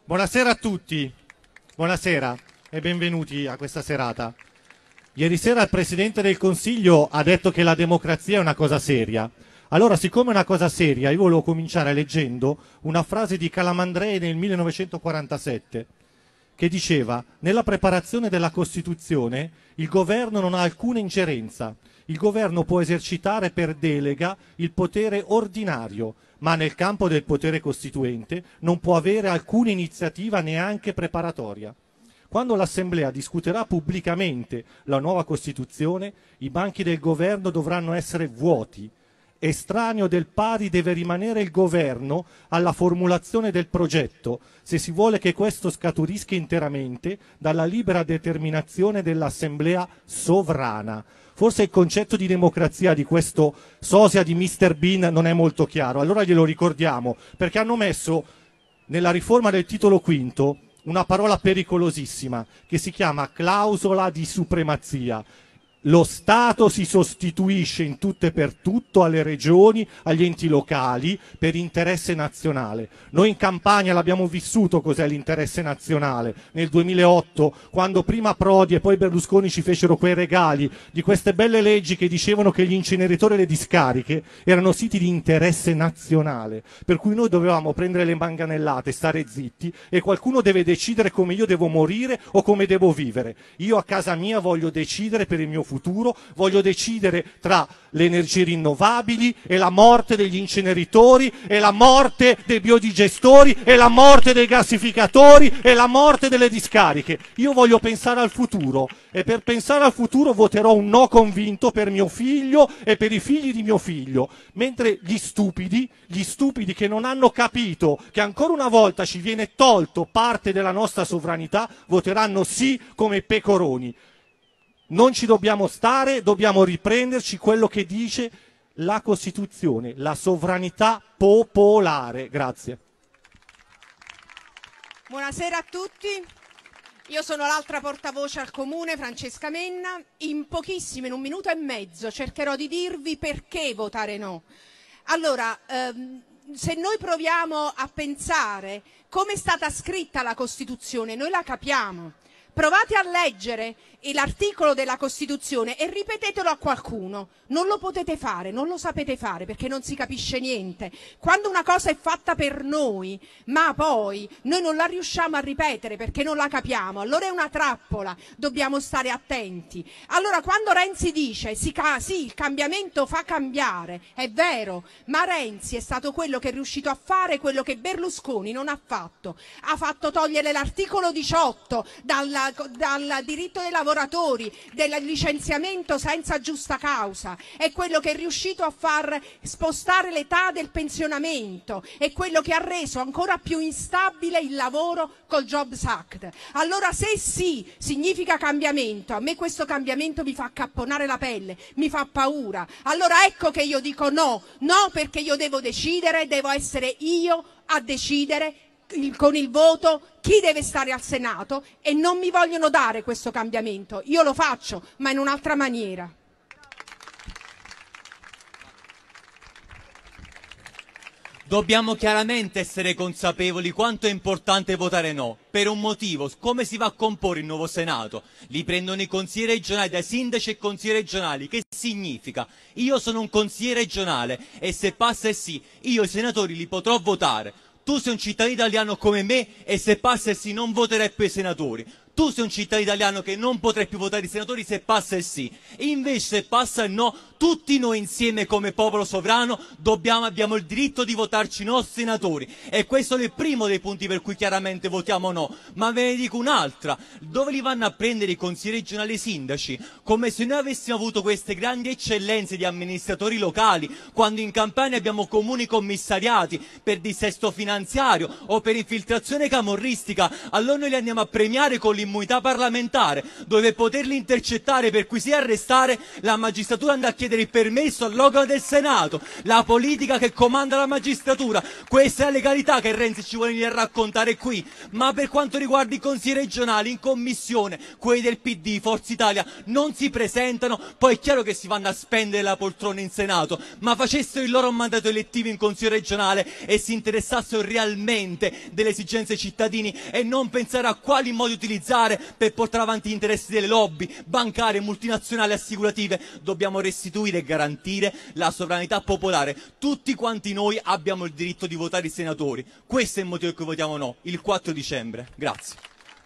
Buonasera a tutti, buonasera e benvenuti a questa serata. Ieri sera il Presidente del Consiglio ha detto che la democrazia è una cosa seria. Allora, siccome è una cosa seria, io volevo cominciare leggendo una frase di Calamandrei nel 1947, che diceva: nella preparazione della Costituzione il governo non ha alcuna ingerenza, il governo può esercitare per delega il potere ordinario, ma nel campo del potere costituente non può avere alcuna iniziativa neanche preparatoria. Quando l'Assemblea discuterà pubblicamente la nuova Costituzione, i banchi del governo dovranno essere vuoti. Estraneo del pari deve rimanere il governo alla formulazione del progetto, se si vuole che questo scaturisca interamente dalla libera determinazione dell'Assemblea sovrana. Forse il concetto di democrazia di questo sosia di Mr. Bean non è molto chiaro, allora glielo ricordiamo, perché hanno messo nella riforma del titolo quinto una parola pericolosissima che si chiama clausola di supremazia. Lo Stato si sostituisce in tutto e per tutto alle regioni, agli enti locali per interesse nazionale. Noi in Campania l'abbiamo vissuto cos'è l'interesse nazionale nel 2008, quando prima Prodi e poi Berlusconi ci fecero quei regali di queste belle leggi che dicevano che gli inceneritori e le discariche erano siti di interesse nazionale, per cui noi dovevamo prendere le manganellate, stare zitti e qualcuno deve decidere come io devo morire o come devo vivere. Io a casa mia voglio decidere per il mio futuro, voglio decidere tra le energie rinnovabili e la morte degli inceneritori e la morte dei biodigestori e la morte dei gassificatori e la morte delle discariche. Io voglio pensare al futuro e per pensare al futuro voterò un no convinto per mio figlio e per i figli di mio figlio, mentre gli stupidi che non hanno capito che ancora una volta ci viene tolto parte della nostra sovranità, voteranno sì come pecoroni. Non ci dobbiamo stare, dobbiamo riprenderci quello che dice la Costituzione, la sovranità popolare. Grazie. Buonasera a tutti. Io sono l'altra portavoce al Comune, Francesca Menna. In pochissimo, in un minuto e mezzo, cercherò di dirvi perché votare no. Allora, se noi proviamo a pensare come è stata scritta la Costituzione, noi la capiamo. Provate a leggere l'articolo della Costituzione e ripetetelo a qualcuno. Non lo potete fare, non lo sapete fare perché non si capisce niente. Quando una cosa è fatta per noi, ma poi noi non la riusciamo a ripetere perché non la capiamo, allora è una trappola, dobbiamo stare attenti. Allora quando Renzi dice sì, il cambiamento fa cambiare, è vero, ma Renzi è stato quello che è riuscito a fare quello che Berlusconi non ha fatto. Ha fatto togliere l'articolo 18 dal diritto dei lavoratori, del licenziamento senza giusta causa, è quello che è riuscito a far spostare l'età del pensionamento, è quello che ha reso ancora più instabile il lavoro col Jobs Act. Allora se sì significa cambiamento, a me questo cambiamento mi fa accapponare la pelle, mi fa paura. Allora ecco che io dico no perché io devo decidere, devo essere io a decidere con il voto chi deve stare al Senato e non mi vogliono dare questo cambiamento. Io lo faccio, ma in un'altra maniera. Dobbiamo chiaramente essere consapevoli quanto è importante votare no, per un motivo: come si va a comporre il nuovo Senato? Li prendono i consiglieri regionali dai sindaci e consiglieri regionali. Che significa? Io sono un consigliere regionale e se passa il sì, io i senatori li potrò votare. Tu sei un cittadino italiano come me e se passa il sì non voterai più i senatori. Tu sei un cittadino italiano che non potrai più votare i senatori se passa il sì. Invece se passa il no, tutti noi insieme come popolo sovrano abbiamo il diritto di votarci i nostri senatori. E questo è il primo dei punti per cui chiaramente votiamo no. Ma ve ne dico un'altra: dove li vanno a prendere i consiglieri regionali e i sindaci? Come se noi avessimo avuto queste grandi eccellenze di amministratori locali, quando in Campania abbiamo comuni commissariati per dissesto finanziario o per infiltrazione camorristica. Allora noi li andiamo a premiare con l'immunità parlamentare, dove poterli intercettare per cui sia arrestare, la magistratura andrà a chiedere il permesso all'organo del Senato, la politica che comanda la magistratura. Questa è la legalità che Renzi ci vuole venire a raccontare qui. Ma per quanto riguarda i consiglieri regionali in commissione, quelli del PD, Forza Italia, non si presentano, poi è chiaro che si vanno a spendere la poltrona in Senato, ma facessero il loro mandato elettivo in consiglio regionale e si interessassero realmente delle esigenze dei cittadini e non pensare a quali modi utilizzare per portare avanti gli interessi delle lobby bancarie, multinazionali, assicurative. Dobbiamo restituire e garantire la sovranità popolare. Tutti quanti noi abbiamo il diritto di votare i senatori. Questo è il motivo per cui votiamo no, il 4 dicembre. Grazie.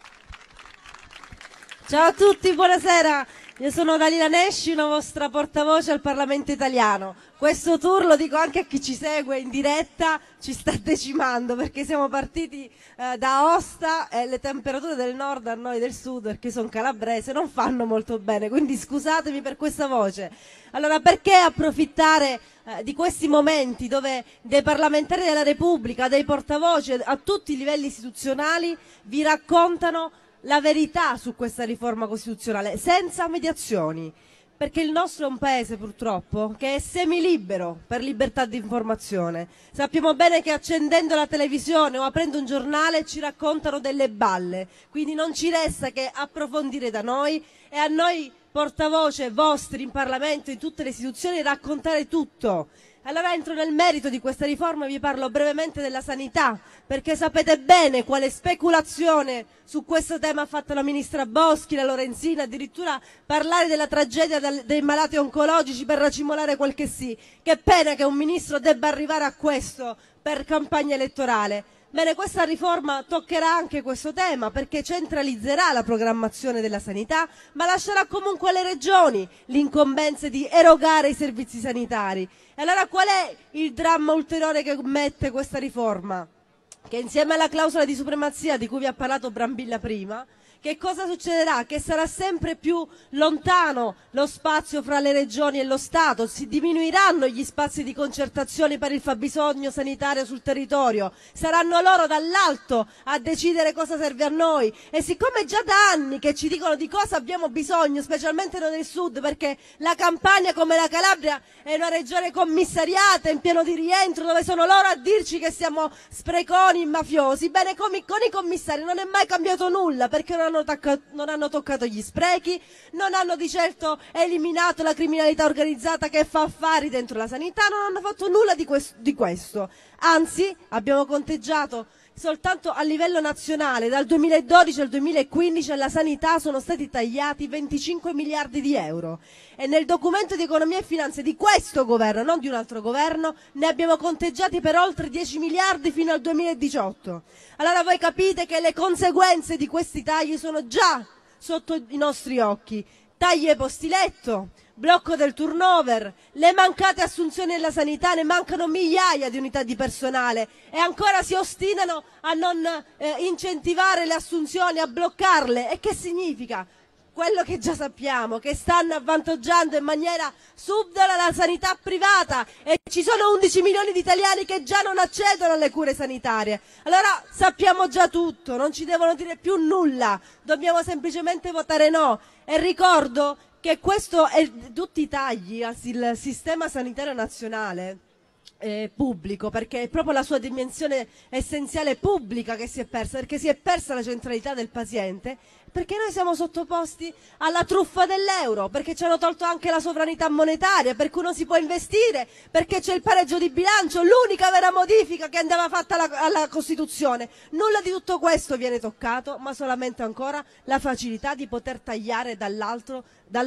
Ciao a tutti, buonasera. Io sono Dalila Nesci, una vostra portavoce al Parlamento italiano. Questo tour, lo dico anche a chi ci segue in diretta, ci sta decimando perché siamo partiti da Aosta e le temperature del nord a noi del sud, perché sono calabrese, non fanno molto bene, quindi scusatemi per questa voce. Allora, perché approfittare di questi momenti dove dei parlamentari della Repubblica, dei portavoce a tutti i livelli istituzionali vi raccontano la verità su questa riforma costituzionale senza mediazioni, perché il nostro è un paese purtroppo che è semilibero per libertà di informazione. Sappiamo bene che accendendo la televisione o aprendo un giornale ci raccontano delle balle, quindi non ci resta che approfondire da noi e a noi portavoce vostri in Parlamento, in tutte le istituzioni, raccontare tutto. Allora entro nel merito di questa riforma e vi parlo brevemente della sanità, perché sapete bene quale speculazione su questo tema ha fatto la ministra Boschi, la Lorenzin, addirittura parlare della tragedia dei malati oncologici per racimolare qualche sì. Che pena che un ministro debba arrivare a questo per campagna elettorale. Bene, questa riforma toccherà anche questo tema perché centralizzerà la programmazione della sanità, ma lascerà comunque alle regioni l'incombenza di erogare i servizi sanitari. E allora qual è il dramma ulteriore che mette questa riforma? Che insieme alla clausola di supremazia di cui vi ha parlato Brambilla prima, che cosa succederà? Che sarà sempre più lontano lo spazio fra le regioni e lo Stato, si diminuiranno gli spazi di concertazione per il fabbisogno sanitario sul territorio, saranno loro dall'alto a decidere cosa serve a noi. E siccome già da anni che ci dicono di cosa abbiamo bisogno, specialmente noi del sud, perché la Campania come la Calabria è una regione commissariata in pieno di rientro, dove sono loro a dirci che siamo spreconi, mafiosi, bene, con i commissari non è mai cambiato nulla, perché non hanno toccato gli sprechi, non hanno di certo eliminato la criminalità organizzata che fa affari dentro la sanità, non hanno fatto nulla di questo. Anzi, abbiamo conteggiato soltanto a livello nazionale, dal 2012 al 2015 alla sanità sono stati tagliati 25 miliardi di euro. E nel documento di economia e finanze di questo governo, non di un altro governo, ne abbiamo conteggiati per oltre 10 miliardi fino al 2018. Allora voi capite che le conseguenze di questi tagli sono già sotto i nostri occhi. Tagli ai posti letto, blocco del turnover, le mancate assunzioni nella sanità, ne mancano migliaia di unità di personale e ancora si ostinano a non incentivare le assunzioni, a bloccarle. E che significa? Quello che già sappiamo, che stanno avvantaggiando in maniera subdola la sanità privata e ci sono 11 milioni di italiani che già non accedono alle cure sanitarie. Allora sappiamo già tutto, non ci devono dire più nulla, dobbiamo semplicemente votare no. E ricordo che questo è tutti i tagli al sistema sanitario nazionale pubblico, perché è proprio la sua dimensione essenziale pubblica che si è persa, perché si è persa la centralità del paziente, perché noi siamo sottoposti alla truffa dell'euro, perché ci hanno tolto anche la sovranità monetaria, per cui non si può investire, perché c'è il pareggio di bilancio, l'unica vera modifica che andava fatta alla Costituzione. Nulla di tutto questo viene toccato, ma solamente ancora la facilità di poter tagliare dall'alto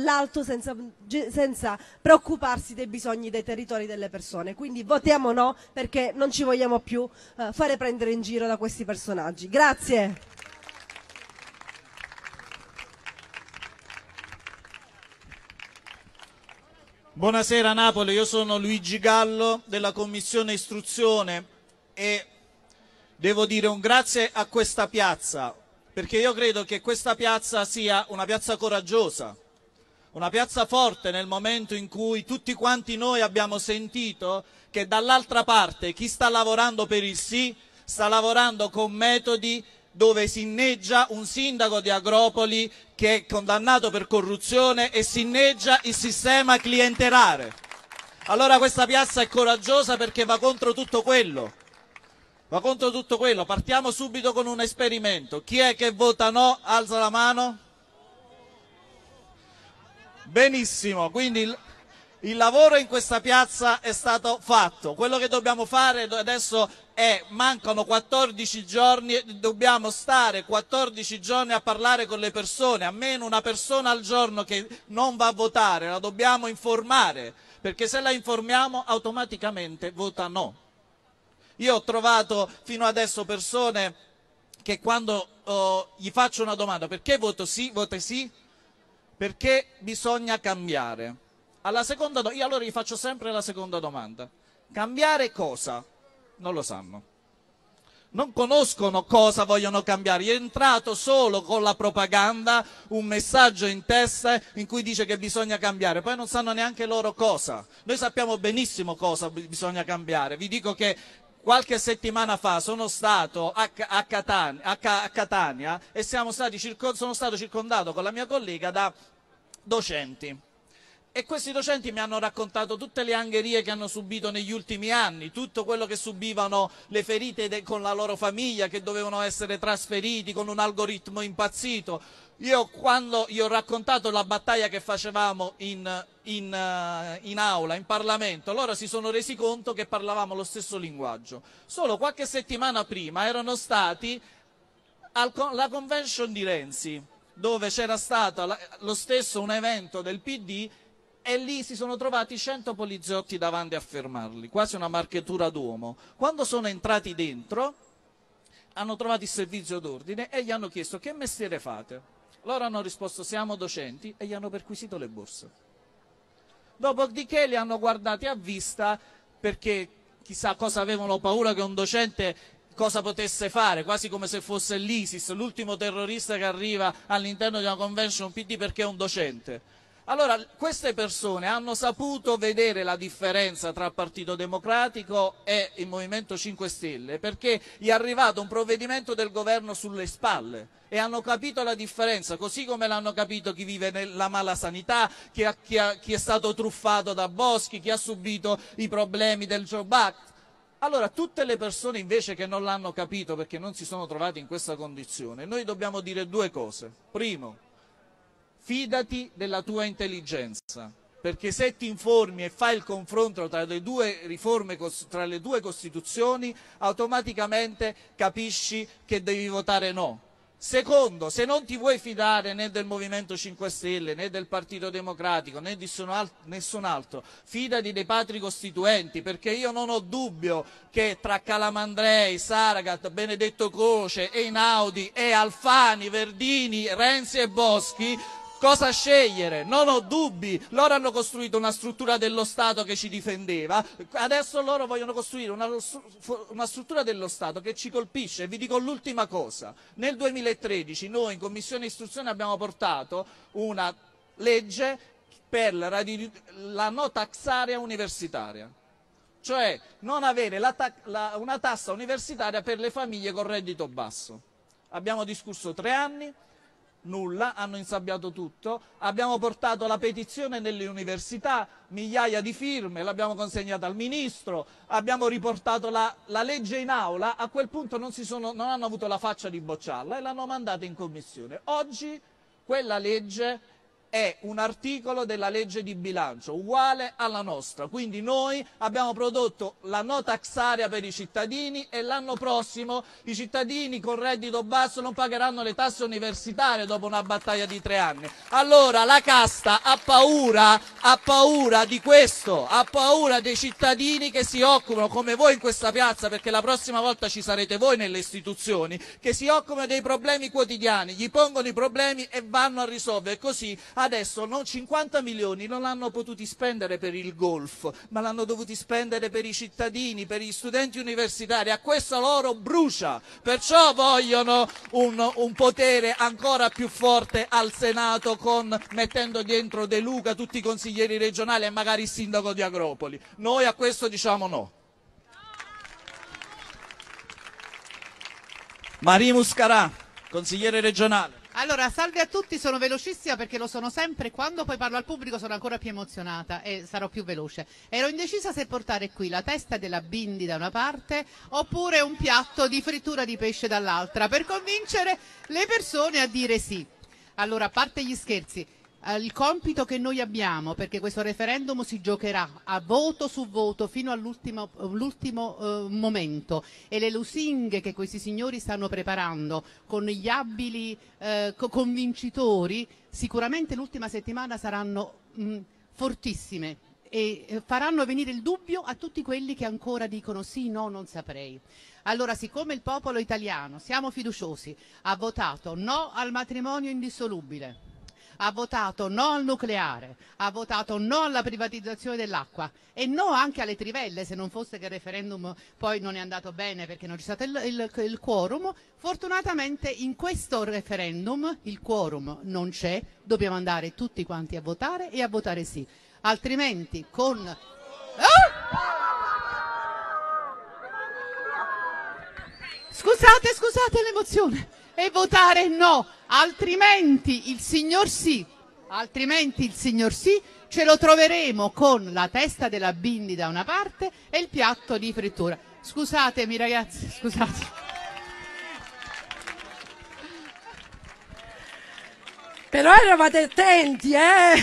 senza preoccuparsi dei bisogni dei territori delle persone. Quindi votiamo no, perché non ci vogliamo più fare prendere in giro da questi personaggi. Grazie. Buonasera Napoli, io sono Luigi Gallo della Commissione Istruzione e devo dire un grazie a questa piazza, perché io credo che questa piazza sia una piazza coraggiosa, una piazza forte nel momento in cui tutti quanti noi abbiamo sentito che dall'altra parte chi sta lavorando per il sì sta lavorando con metodi dove si inneggia un sindaco di Agropoli che è condannato per corruzione e si inneggia il sistema clientelare. Allora questa piazza è coraggiosa perché va contro tutto quello. Va contro tutto quello. Partiamo subito con un esperimento. Chi è che vota no? Alza la mano. Benissimo, quindi il lavoro in questa piazza è stato fatto. Quello che dobbiamo fare adesso è, mancano 14 giorni, dobbiamo stare 14 giorni a parlare con le persone, almeno una persona al giorno che non va a votare, la dobbiamo informare, perché se la informiamo automaticamente vota no. Io ho trovato fino adesso persone che quando gli faccio una domanda, perché voto sì, vota sì? Perché bisogna cambiare. Alla seconda, io allora gli faccio sempre la seconda domanda. Cambiare cosa? Non lo sanno. Non conoscono cosa vogliono cambiare. Gli è entrato solo con la propaganda un messaggio in testa in cui dice che bisogna cambiare. Poi non sanno neanche loro cosa. Noi sappiamo benissimo cosa bisogna cambiare. Vi dico che qualche settimana fa sono stato a Catania e sono stato circondato con la mia collega da docenti. E questi docenti mi hanno raccontato tutte le angherie che hanno subito negli ultimi anni, tutto quello che subivano, le ferite con la loro famiglia, che dovevano essere trasferiti con un algoritmo impazzito. Io quando gli ho raccontato la battaglia che facevamo in aula, in Parlamento, loro si sono resi conto che parlavamo lo stesso linguaggio. Solo qualche settimana prima erano stati alla convention di Renzi, dove c'era stato lo stesso un evento del PD, e lì si sono trovati 100 poliziotti davanti a fermarli, quasi una marchetura d'uomo. Quando sono entrati dentro hanno trovato il servizio d'ordine e gli hanno chiesto: che mestiere fate? Loro hanno risposto: siamo docenti, e gli hanno perquisito le borse. Dopodiché li hanno guardati a vista, perché chissà cosa avevano paura che un docente cosa potesse fare, quasi come se fosse l'ISIS, l'ultimo terrorista che arriva all'interno di una convention PD perché è un docente. Allora, queste persone hanno saputo vedere la differenza tra il Partito Democratico e il Movimento 5 Stelle, perché gli è arrivato un provvedimento del governo sulle spalle e hanno capito la differenza, così come l'hanno capito chi vive nella mala sanità, chi è stato truffato da Boschi, chi ha subito i problemi del Job Act. Allora, tutte le persone invece che non l'hanno capito perché non si sono trovati in questa condizione, noi dobbiamo dire due cose. Primo, fidati della tua intelligenza, perché se ti informi e fai il confronto tra le due riforme, tra le due Costituzioni, automaticamente capisci che devi votare no. Secondo, se non ti vuoi fidare né del Movimento 5 Stelle, né del Partito Democratico, né di nessun altro, fidati dei padri costituenti, perché io non ho dubbio che tra Calamandrei, Saragat, Benedetto Croce, Einaudi e Alfani, Verdini, Renzi e Boschi, cosa scegliere? Non ho dubbi, loro hanno costruito una struttura dello Stato che ci difendeva, adesso loro vogliono costruire una struttura dello Stato che ci colpisce. E vi dico l'ultima cosa: nel 2013 noi in Commissione Istruzione abbiamo portato una legge per la no tax area universitaria, cioè non avere una tassa universitaria per le famiglie con reddito basso. Abbiamo discusso 3 anni, nulla, hanno insabbiato tutto, abbiamo portato la petizione nelle università, migliaia di firme, l'abbiamo consegnata al Ministro, abbiamo riportato la legge in aula, a quel punto non hanno avuto la faccia di bocciarla e l'hanno mandata in commissione. Oggi quella legge è un articolo della legge di bilancio, uguale alla nostra, quindi noi abbiamo prodotto la no tax area per i cittadini e l'anno prossimo i cittadini con reddito basso non pagheranno le tasse universitarie dopo una battaglia di 3 anni. Allora la casta ha paura di questo, ha paura dei cittadini che si occupano, come voi in questa piazza, perché la prossima volta ci sarete voi nelle istituzioni, che si occupano dei problemi quotidiani, gli pongono i problemi e vanno a risolvere. Così adesso 50 milioni non l'hanno potuti spendere per il golf, ma l'hanno dovuti spendere per i cittadini, per gli studenti universitari. A questo loro brucia, perciò vogliono un potere ancora più forte al Senato, mettendo dentro De Luca, tutti i consiglieri regionali e magari il sindaco di Agropoli. Noi a questo diciamo no. Maria Muscarà, consigliere regionale. Allora, salve a tutti, sono velocissima perché lo sono sempre, quando poi parlo al pubblico sono ancora più emozionata e sarò più veloce. Ero indecisa se portare qui la testa della Bindi da una parte oppure un piatto di frittura di pesce dall'altra per convincere le persone a dire sì. Allora, a parte gli scherzi, il compito che noi abbiamo, perché questo referendum si giocherà a voto su voto fino all'ultimo momento, e le lusinghe che questi signori stanno preparando con gli abili convincitori, sicuramente l'ultima settimana saranno fortissime e faranno venire il dubbio a tutti quelli che ancora dicono sì, no, non saprei. Allora, siccome il popolo italiano, siamo fiduciosi, ha votato no al matrimonio indissolubile, ha votato no al nucleare, ha votato no alla privatizzazione dell'acqua e no anche alle trivelle, se non fosse che il referendum poi non è andato bene perché non c'è stato il quorum. Fortunatamente in questo referendum il quorum non c'è, dobbiamo andare tutti quanti a votare e a votare sì, altrimenti con... Scusate l'emozione. E votare no, altrimenti il signor sì ce lo troveremo con la testa della Bindi da una parte e il piatto di frittura. Scusatemi ragazzi, scusate. Però eravate attenti,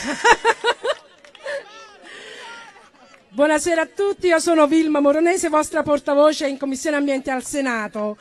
Buonasera a tutti, io sono Vilma Moronese, vostra portavoce in Commissione Ambiente al Senato.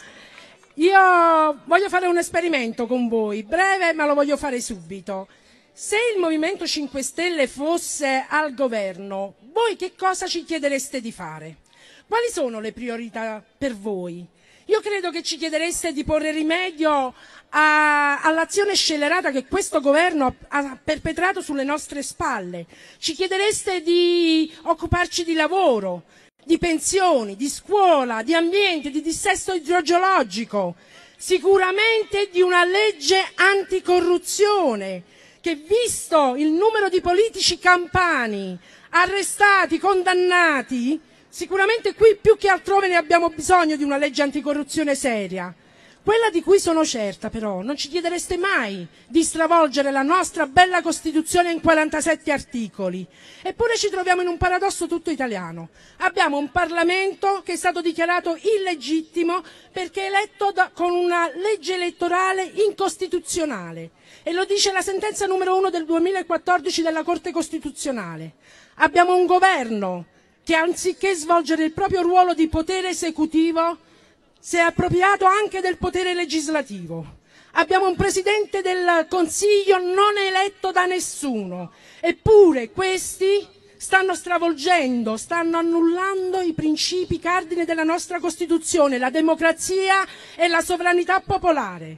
Io voglio fare un esperimento con voi, breve ma lo voglio fare subito. Se il Movimento 5 Stelle fosse al governo, voi che cosa ci chiedereste di fare? Quali sono le priorità per voi? Io credo che ci chiedereste di porre rimedio all'azione scellerata che questo governo ha perpetrato sulle nostre spalle. Ci chiedereste di occuparci di lavoro, di pensioni, di scuola, di ambiente, di dissesto idrogeologico, sicuramente di una legge anticorruzione che, visto il numero di politici campani arrestati, condannati, sicuramente qui più che altrove ne abbiamo bisogno di una legge anticorruzione seria. Quella di cui sono certa però, non ci chiedereste mai di stravolgere la nostra bella Costituzione in 47 articoli. Eppure ci troviamo in un paradosso tutto italiano. Abbiamo un Parlamento che è stato dichiarato illegittimo perché eletto con una legge elettorale incostituzionale. E lo dice la sentenza numero 1 del 2014 della Corte Costituzionale. Abbiamo un governo che, anziché svolgere il proprio ruolo di potere esecutivo, si è appropriato anche del potere legislativo. Abbiamo un Presidente del Consiglio non eletto da nessuno, eppure questi stanno stravolgendo, stanno annullando i principi cardine della nostra Costituzione, la democrazia e la sovranità popolare.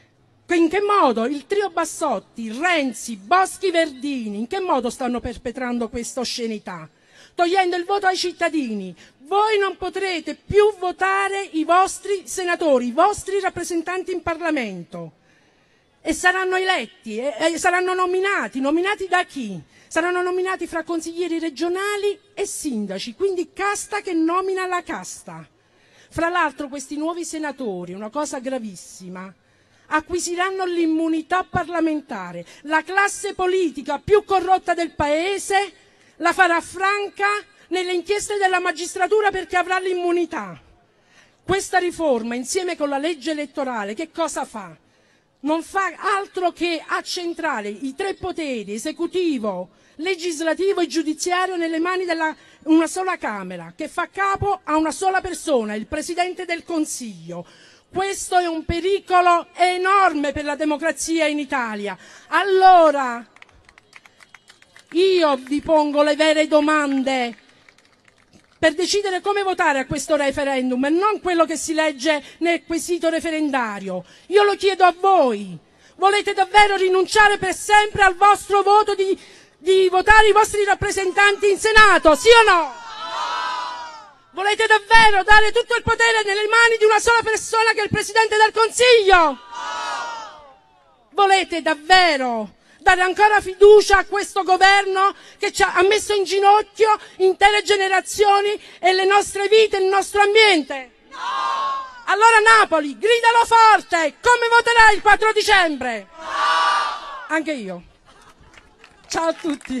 In che modo il trio Bassotti, Renzi, Boschi, Verdini, in che modo stanno perpetrando questa oscenità? Togliendo il voto ai cittadini. Voi non potrete più votare i vostri senatori, i vostri rappresentanti in Parlamento, e saranno eletti, saranno nominati da chi? Saranno nominati fra consiglieri regionali e sindaci, quindi casta che nomina la casta. Fra l'altro questi nuovi senatori, una cosa gravissima, acquisiranno l'immunità parlamentare. La classe politica più corrotta del paese la farà franca nelle inchieste della magistratura perché avrà l'immunità. Questa riforma, insieme con la legge elettorale, che cosa fa? Non fa altro che accentrare i tre poteri, esecutivo, legislativo e giudiziario, nelle mani di una sola Camera, che fa capo a una sola persona, il Presidente del Consiglio. Questo è un pericolo enorme per la democrazia in Italia. Allora, io vi pongo le vere domande per decidere come votare a questo referendum e non quello che si legge nel quesito referendario. Io lo chiedo a voi. Volete davvero rinunciare per sempre al vostro voto di votare i vostri rappresentanti in Senato, sì o no? Volete davvero dare tutto il potere nelle mani di una sola persona che è il Presidente del Consiglio? Volete davvero dare ancora fiducia a questo governo che ha messo in ginocchio intere generazioni e le nostre vite, il nostro ambiente? Allora Napoli, gridalo forte! Come voterai il 4 dicembre? No! Anche io. Ciao a tutti.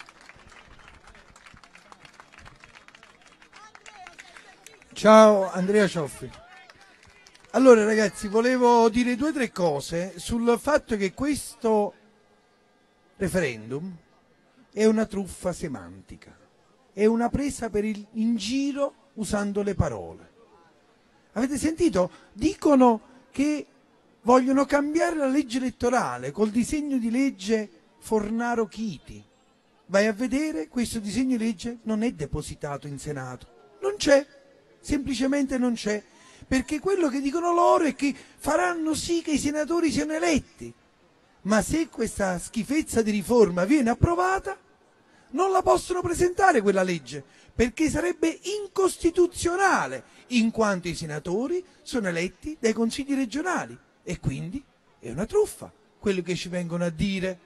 Ciao, Andrea Cioffi. Allora ragazzi, volevo dire 2 o 3 cose sul fatto che questo referendum è una truffa semantica, è una presa in giro usando le parole. Avete sentito? Dicono che vogliono cambiare la legge elettorale col disegno di legge Fornaro-Chiti. Vai a vedere, questo disegno di legge non è depositato in Senato, non c'è, semplicemente non c'è, perché quello che dicono loro è che faranno sì che i senatori siano eletti, ma se questa schifezza di riforma viene approvata non la possono presentare quella legge, perché sarebbe incostituzionale, in quanto i senatori sono eletti dai consigli regionali e quindi è una truffa quello che ci vengono a dire.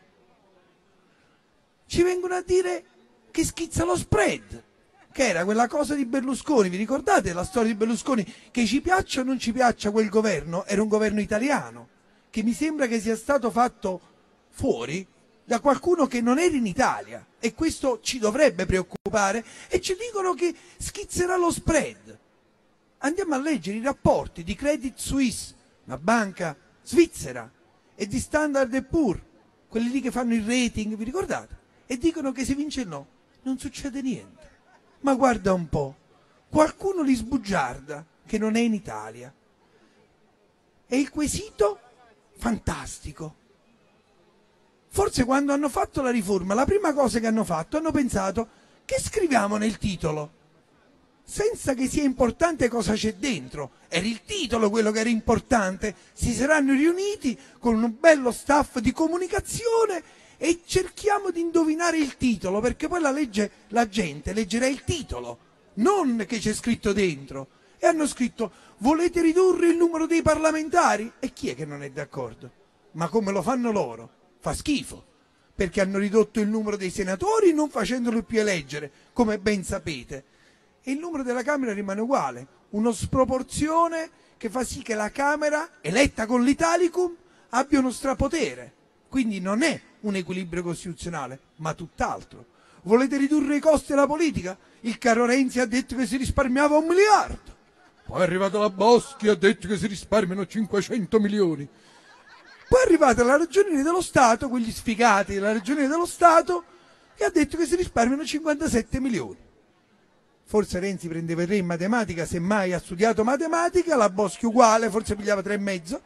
Ci vengono a dire che schizza lo spread, che era quella cosa di Berlusconi. Vi ricordate la storia di Berlusconi? Che ci piaccia o non ci piaccia quel governo, era un governo italiano, che mi sembra che sia stato fatto fuori da qualcuno che non era in Italia, e questo ci dovrebbe preoccupare, e ci dicono che schizzerà lo spread. Andiamo a leggere i rapporti di Credit Suisse, una banca svizzera, e di Standard & Poor's, quelli lì che fanno il rating, vi ricordate? E dicono che se vince il no non succede niente. Ma guarda un po', qualcuno li sbugiarda che non è in Italia. E il quesito? Fantastico. Forse quando hanno fatto la riforma, la prima cosa che hanno fatto, hanno pensato: che scriviamo nel titolo? Senza che sia importante cosa c'è dentro. Era il titolo quello che era importante. Si saranno riuniti con un bello staff di comunicazione e cerchiamo di indovinare il titolo, perché poi la gente leggerà il titolo, non che c'è scritto dentro. E hanno scritto: volete ridurre il numero dei parlamentari? E chi è che non è d'accordo? Ma come lo fanno loro? Fa schifo, perché hanno ridotto il numero dei senatori non facendolo più eleggere, come ben sapete. E il numero della Camera rimane uguale, una sproporzione che fa sì che la Camera, eletta con l'Italicum, abbia uno strapotere. Quindi non è un equilibrio costituzionale, ma tutt'altro. Volete ridurre i costi della politica? Il caro Renzi ha detto che si risparmiava 1 miliardo. Poi è arrivato la Boschi e ha detto che si risparmiano 500 milioni. Poi è arrivata la Ragioneria dello Stato, quegli sfigati della Ragioneria dello Stato, che ha detto che si risparmiano 57 milioni. Forse Renzi prendeva il re in matematica, semmai ha studiato matematica, la Boschi uguale, forse pigliava 3,5.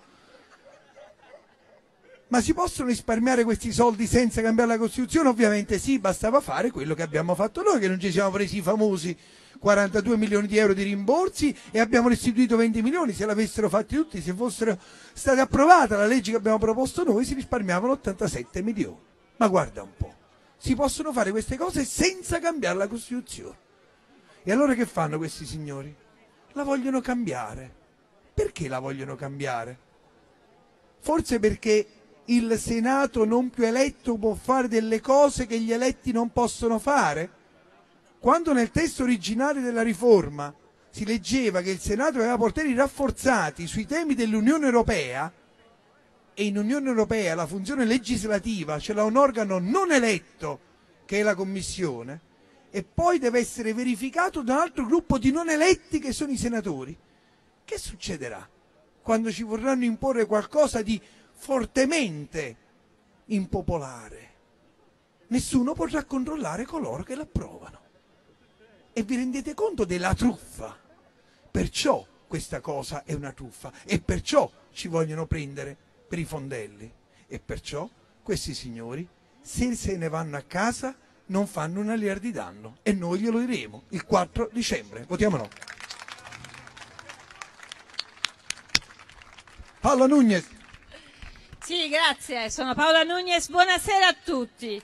Ma si possono risparmiare questi soldi senza cambiare la Costituzione? Ovviamente sì, bastava fare quello che abbiamo fatto noi, che non ci siamo presi i famosi 42 milioni di euro di rimborsi e abbiamo restituito 20 milioni. Se l'avessero fatti tutti, se fossero state approvate la legge che abbiamo proposto noi, si risparmiavano 87 milioni. Ma guarda un po', si possono fare queste cose senza cambiare la Costituzione. E allora che fanno questi signori? La vogliono cambiare. Perché la vogliono cambiare? Forse perché il Senato non più eletto può fare delle cose che gli eletti non possono fare? Quando nel testo originale della riforma si leggeva che il Senato aveva poteri rafforzati sui temi dell'Unione Europea, e in Unione Europea la funzione legislativa ce l'ha un organo non eletto che è la Commissione, e poi deve essere verificato da un altro gruppo di non eletti che sono i senatori, che succederà quando ci vorranno imporre qualcosa di fortemente impopolare? Nessuno potrà controllare coloro che l'approvano. E vi rendete conto della truffa? Perciò questa cosa è una truffa, e perciò ci vogliono prendere per i fondelli, e perciò questi signori, se se ne vanno a casa, non fanno una lira di danno, e noi glielo diremo il 4 dicembre. Votiamo no. Paola Nugnes. Sì, grazie, sono Paola Nugnes, buonasera a tutti.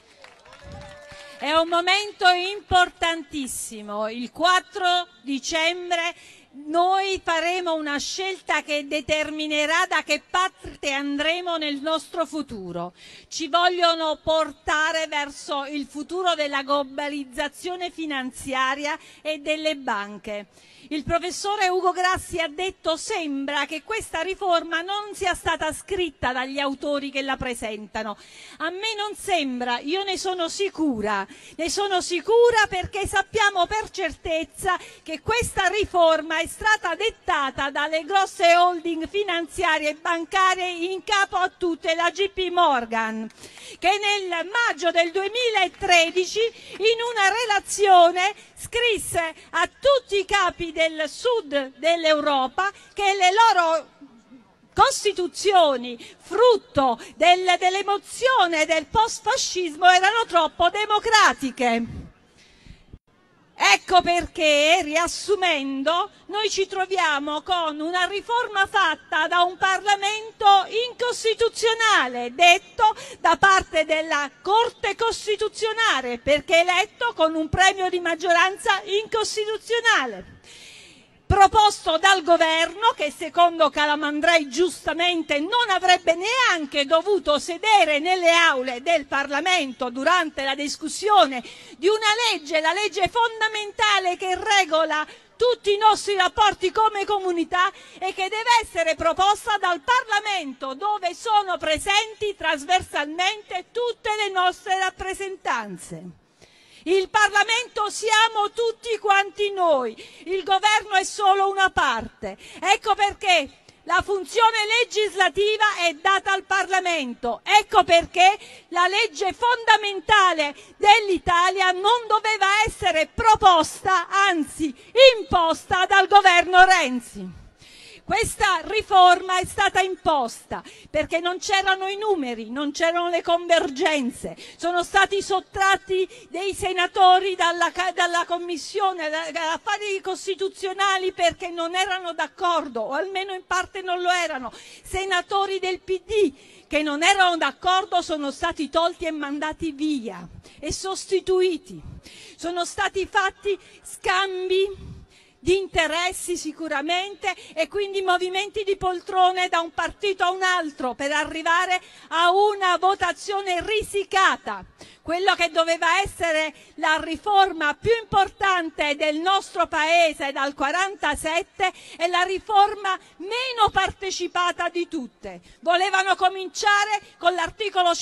È un momento importantissimo, il 4 dicembre noi faremo una scelta che determinerà da che parte andremo nel nostro futuro. Ci vogliono portare verso il futuro della globalizzazione finanziaria e delle banche. Il professore Ugo Grassi ha detto: sembra che questa riforma non sia stata scritta dagli autori che la presentano. A me non sembra, io ne sono sicura perché sappiamo per certezza che questa riforma è stata dettata dalle grosse holding finanziarie e bancarie in capo a tutte, la JP Morgan, che nel maggio del 2013 in una relazione scrisse a tutti i capi del sud dell'Europa che le loro costituzioni, frutto dell'emozione del post-fascismo, erano troppo democratiche. Ecco perché, riassumendo, noi ci troviamo con una riforma fatta da un Parlamento incostituzionale, detto da parte della Corte Costituzionale, perché eletto con un premio di maggioranza incostituzionale, proposto dal governo che secondo Calamandrei giustamente non avrebbe neanche dovuto sedere nelle aule del Parlamento durante la discussione di una legge, la legge fondamentale che regola tutti i nostri rapporti come comunità e che deve essere proposta dal Parlamento, dove sono presenti trasversalmente tutte le nostre rappresentanze. Il Parlamento siamo tutti quanti noi, il governo è solo una parte. Ecco perché la funzione legislativa è data al Parlamento, ecco perché la legge fondamentale dell'Italia non doveva essere proposta, anzi imposta dal governo Renzi. Questa riforma è stata imposta perché non c'erano i numeri, non c'erano le convergenze, sono stati sottratti dei senatori dalla Commissione affari costituzionali perché non erano d'accordo, o almeno in parte non lo erano. Senatori del PD che non erano d'accordo sono stati tolti e mandati via e sostituiti. Sono stati fatti scambi di interessi sicuramente e quindi movimenti di poltrone da un partito a un altro per arrivare a una votazione risicata. Quello che doveva essere la riforma più importante del nostro paese dal 1947 è la riforma meno partecipata di tutte. Volevano cominciare con l'articolo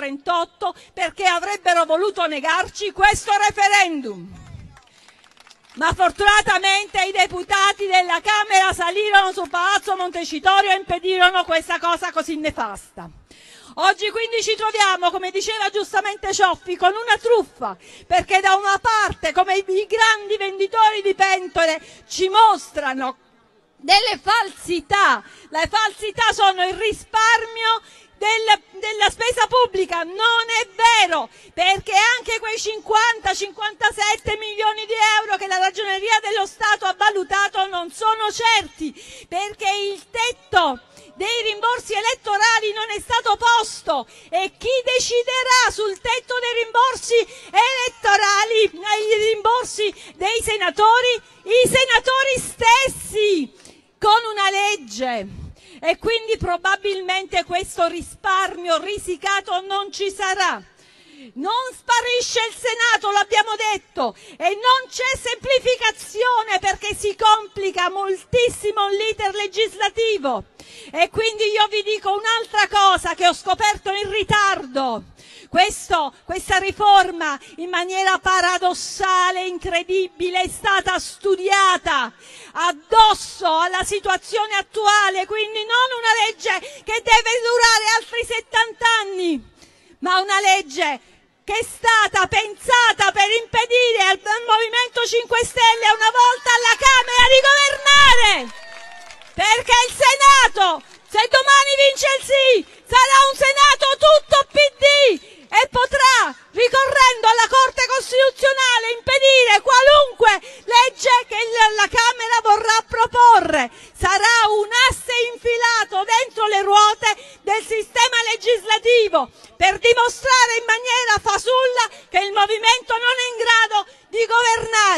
138 perché avrebbero voluto negarci questo referendum. Ma fortunatamente i deputati della Camera salirono su Palazzo Montecitorio e impedirono questa cosa così nefasta. Oggi quindi ci troviamo, come diceva giustamente Cioffi, con una truffa, perché da una parte, come i grandi venditori di pentole ci mostrano delle falsità, le falsità sono il risparmio della spesa pubblica. Non è vero, perché anche quei 50-57 milioni di euro che la Ragioneria dello Stato ha valutato non sono certi, perché il tetto dei rimborsi elettorali non è stato posto e chi deciderà sul tetto dei rimborsi elettorali, i rimborsi dei senatori? I senatori stessi, con una legge. E quindi probabilmente questo risparmio risicato non ci sarà. Non sparisce il Senato, l'abbiamo detto, e non c'è semplificazione perché si complica moltissimo l'iter legislativo. E quindi io vi dico un'altra cosa che ho scoperto in ritardo. Questa riforma in maniera paradossale, incredibile, è stata studiata addosso alla situazione attuale, quindi non una legge che deve durare altri 70 anni, ma una legge che è stata pensata per impedire al Movimento 5 Stelle una volta alla Camera di governare, perché il Senato, se domani vince il sì, sarà un Senato tutto PD e potrà, ricorrendo alla Corte Costituzionale, impedire qualunque legge che la Camera vorrà proporre. Sarà un asse infilato dentro le ruote del sistema legislativo per dimostrare in maniera fasulla che il Movimento non è in grado di governare.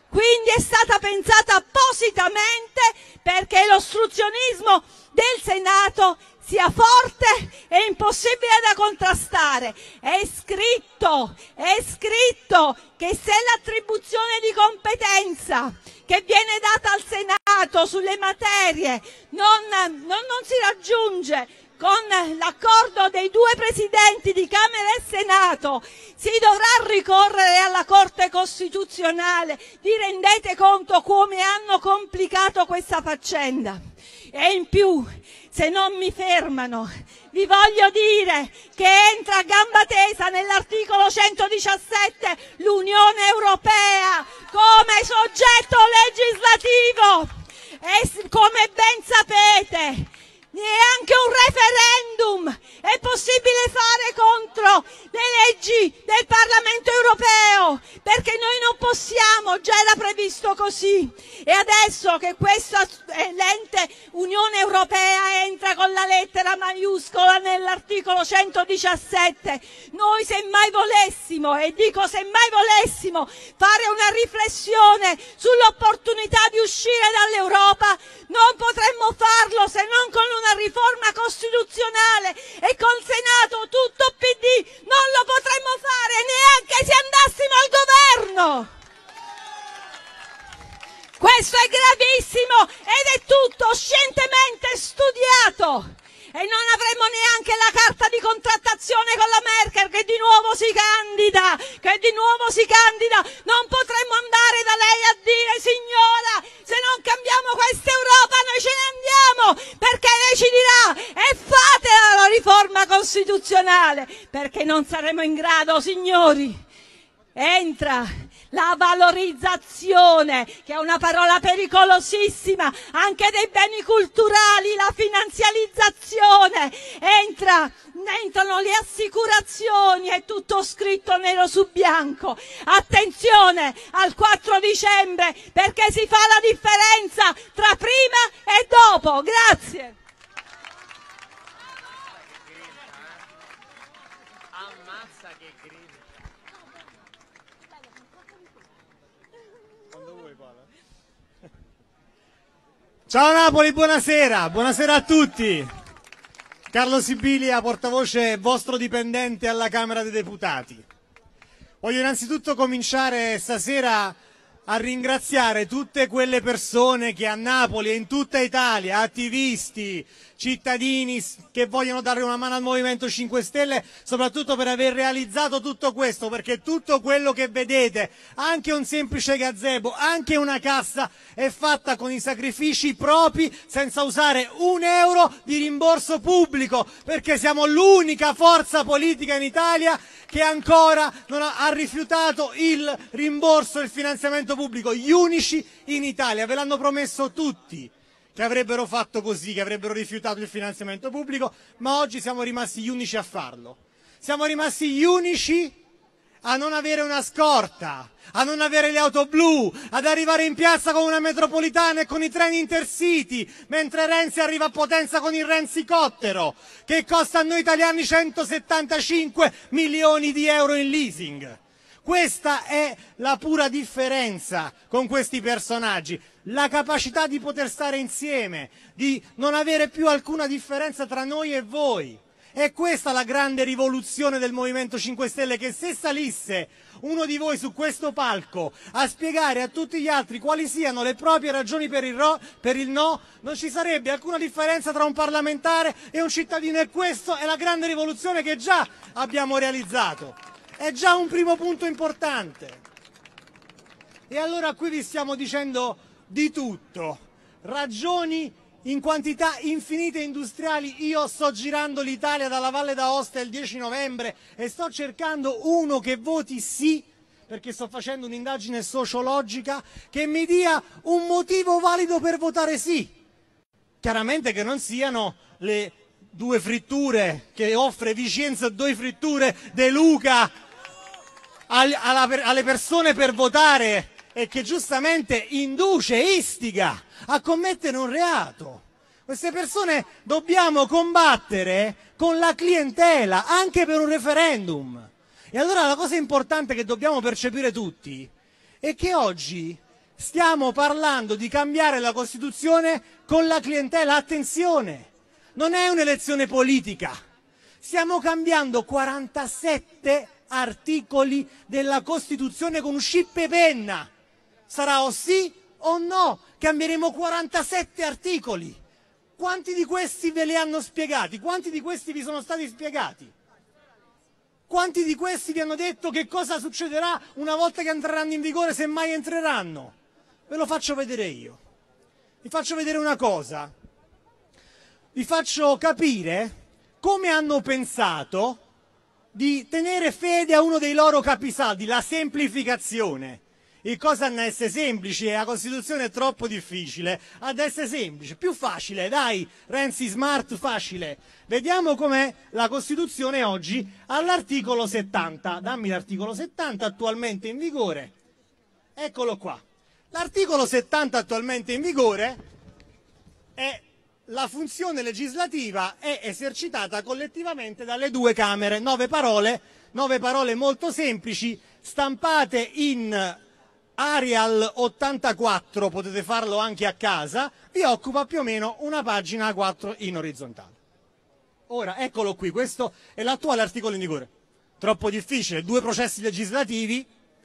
quindi è stata pensata appositamente perché l'ostruzionismo del Senato sia forte e impossibile da contrastare. È scritto che se l'attribuzione di competenza che viene data al Senato sulle materie non si raggiunge con l'accordo dei due presidenti di Camera e Senato, si dovrà ricorrere alla Corte Costituzionale. Vi rendete conto come hanno complicato questa faccenda? E in più, se non mi fermano, vi voglio dire che entra a gamba tesa nell'articolo 117 l'Unione Europea come soggetto legislativo e come ben sapete neanche un referendum è possibile fare contro le leggi del Parlamento europeo, perché noi non possiamo, già era previsto così. E adesso che questa l'ente Unione Europea entra con la lettera maiuscola nell'articolo 117, noi semmai volessimo, e dico semmai volessimo, fare una riflessione sull'opportunità di uscire dall'Europa, non potremmo farlo se non con una riforma costituzionale, e col Senato tutto PD non lo potremmo fare neanche se andassimo al governo. Questo è gravissimo ed è tutto scientemente studiato. E non avremo neanche la carta di contrattazione con la Merkel che di nuovo si candida, non potremmo andare da lei a dire: signora, se non cambiamo questa Europa noi ce ne andiamo, perché lei ci dirà: e fatela la riforma costituzionale, perché non saremo in grado, signori. Entra la valorizzazione, che è una parola pericolosissima, anche dei beni culturali, la finanzializzazione, entrano le assicurazioni, è tutto scritto nero su bianco. Attenzione al 4 dicembre, perché si fa la differenza tra prima e dopo. Grazie. Ciao Napoli, buonasera, buonasera a tutti. Carlo Sibilia, portavoce vostro dipendente alla Camera dei Deputati. Voglio innanzitutto cominciare stasera a ringraziare tutte quelle persone che a Napoli e in tutta Italia, attivisti, cittadini che vogliono dare una mano al Movimento 5 Stelle, soprattutto per aver realizzato tutto questo, perché tutto quello che vedete, anche un semplice gazebo, anche una cassa, è fatta con i sacrifici propri, senza usare un euro di rimborso pubblico, perché siamo l'unica forza politica in Italia che ancora non ha rifiutato il rimborso e il finanziamento pubblico, gli unici in Italia. Ve l'hanno promesso tutti che avrebbero fatto così, che avrebbero rifiutato il finanziamento pubblico, ma oggi siamo rimasti gli unici a farlo. Siamo rimasti gli unici a non avere una scorta, a non avere le auto blu, ad arrivare in piazza con una metropolitana e con i treni intercity, mentre Renzi arriva a Potenza con il Renzicottero, che costa a noi italiani 175 milioni di euro in leasing. Questa è la pura differenza con questi personaggi, la capacità di poter stare insieme, di non avere più alcuna differenza tra noi e voi. È questa la grande rivoluzione del Movimento 5 Stelle, che se salisse uno di voi su questo palco a spiegare a tutti gli altri quali siano le proprie ragioni per il no, non ci sarebbe alcuna differenza tra un parlamentare e un cittadino, e questa è la grande rivoluzione che già abbiamo realizzato. È già un primo punto importante. E allora qui vi stiamo dicendo di tutto, ragioni in quantità infinite industriali. Io sto girando l'Italia dalla Valle d'Aosta il 10 novembre e sto cercando uno che voti sì, perché sto facendo un'indagine sociologica che mi dia un motivo valido per votare sì. Chiaramente che non siano le due fritture che offre Vicenza, due fritture De Luca alle persone per votare, e che giustamente induce, istiga a commettere un reato. Queste persone dobbiamo combattere con la clientela, anche per un referendum. E allora la cosa importante che dobbiamo percepire tutti è che oggi Stiamo parlando di cambiare la Costituzione con la clientela. Attenzione, non è un'elezione politica. Stiamo cambiando 47 articoli della Costituzione con un scippo e penna. Sarà o sì o no. Cambieremo 47 articoli. Quanti di questi ve li hanno spiegati? Quanti di questi vi sono stati spiegati? Quanti di questi vi hanno detto che cosa succederà una volta che entreranno in vigore, se mai entreranno? Ve lo faccio vedere io. Vi faccio vedere una cosa. Vi faccio capire come hanno pensato di tenere fede a uno dei loro capisaldi, la semplificazione. Il cosa hanno a essere semplici e la Costituzione è troppo difficile. Ad essere semplice, più facile, dai, Renzi smart, facile. Vediamo com'è la Costituzione oggi all'articolo 70. Dammi l'articolo 70 attualmente in vigore. Eccolo qua. L'articolo 70 attualmente in vigore è la funzione legislativa è esercitata collettivamente dalle due Camere. 9 parole molto semplici, stampate in Arial 84, potete farlo anche a casa, vi occupa più o meno una pagina A4 in orizzontale. Ora, eccolo qui, questo è l'attuale articolo in vigore. Troppo difficile, 2 processi legislativi,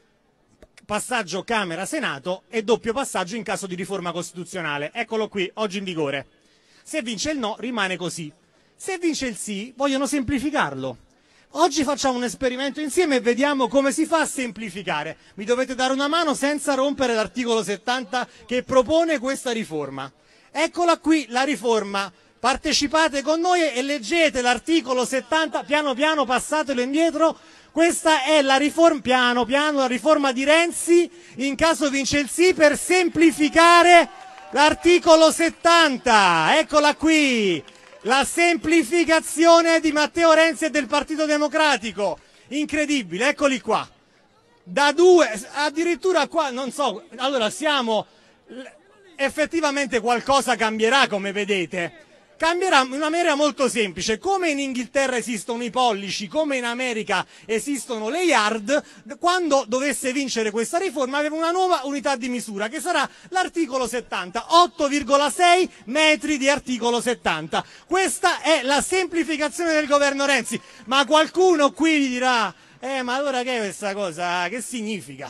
passaggio Camera-Senato e doppio passaggio in caso di riforma costituzionale. Eccolo qui, oggi in vigore. Se vince il no, rimane così. Se vince il sì, vogliono semplificarlo. Oggi facciamo un esperimento insieme e vediamo come si fa a semplificare. Mi dovete dare una mano senza rompere l'articolo 70 che propone questa riforma. Eccola qui la riforma. Partecipate con noi e leggete l'articolo 70, piano piano passatelo indietro. Questa è la riforma, piano piano, la riforma di Renzi in caso vince il sì per semplificare l'articolo 70. Eccola qui. La semplificazione di Matteo Renzi e del Partito Democratico. Incredibile, eccoli qua. Da 2, addirittura qua, non so, allora siamo, effettivamente qualcosa cambierà come vedete. Cambierà in una maniera molto semplice, come in Inghilterra esistono i pollici, come in America esistono le yard, quando dovesse vincere questa riforma aveva una nuova unità di misura che sarà l'articolo 70, 8,6 metri di articolo 70. Questa è la semplificazione del governo Renzi, ma qualcuno qui gli dirà, ma allora che è questa cosa, che significa?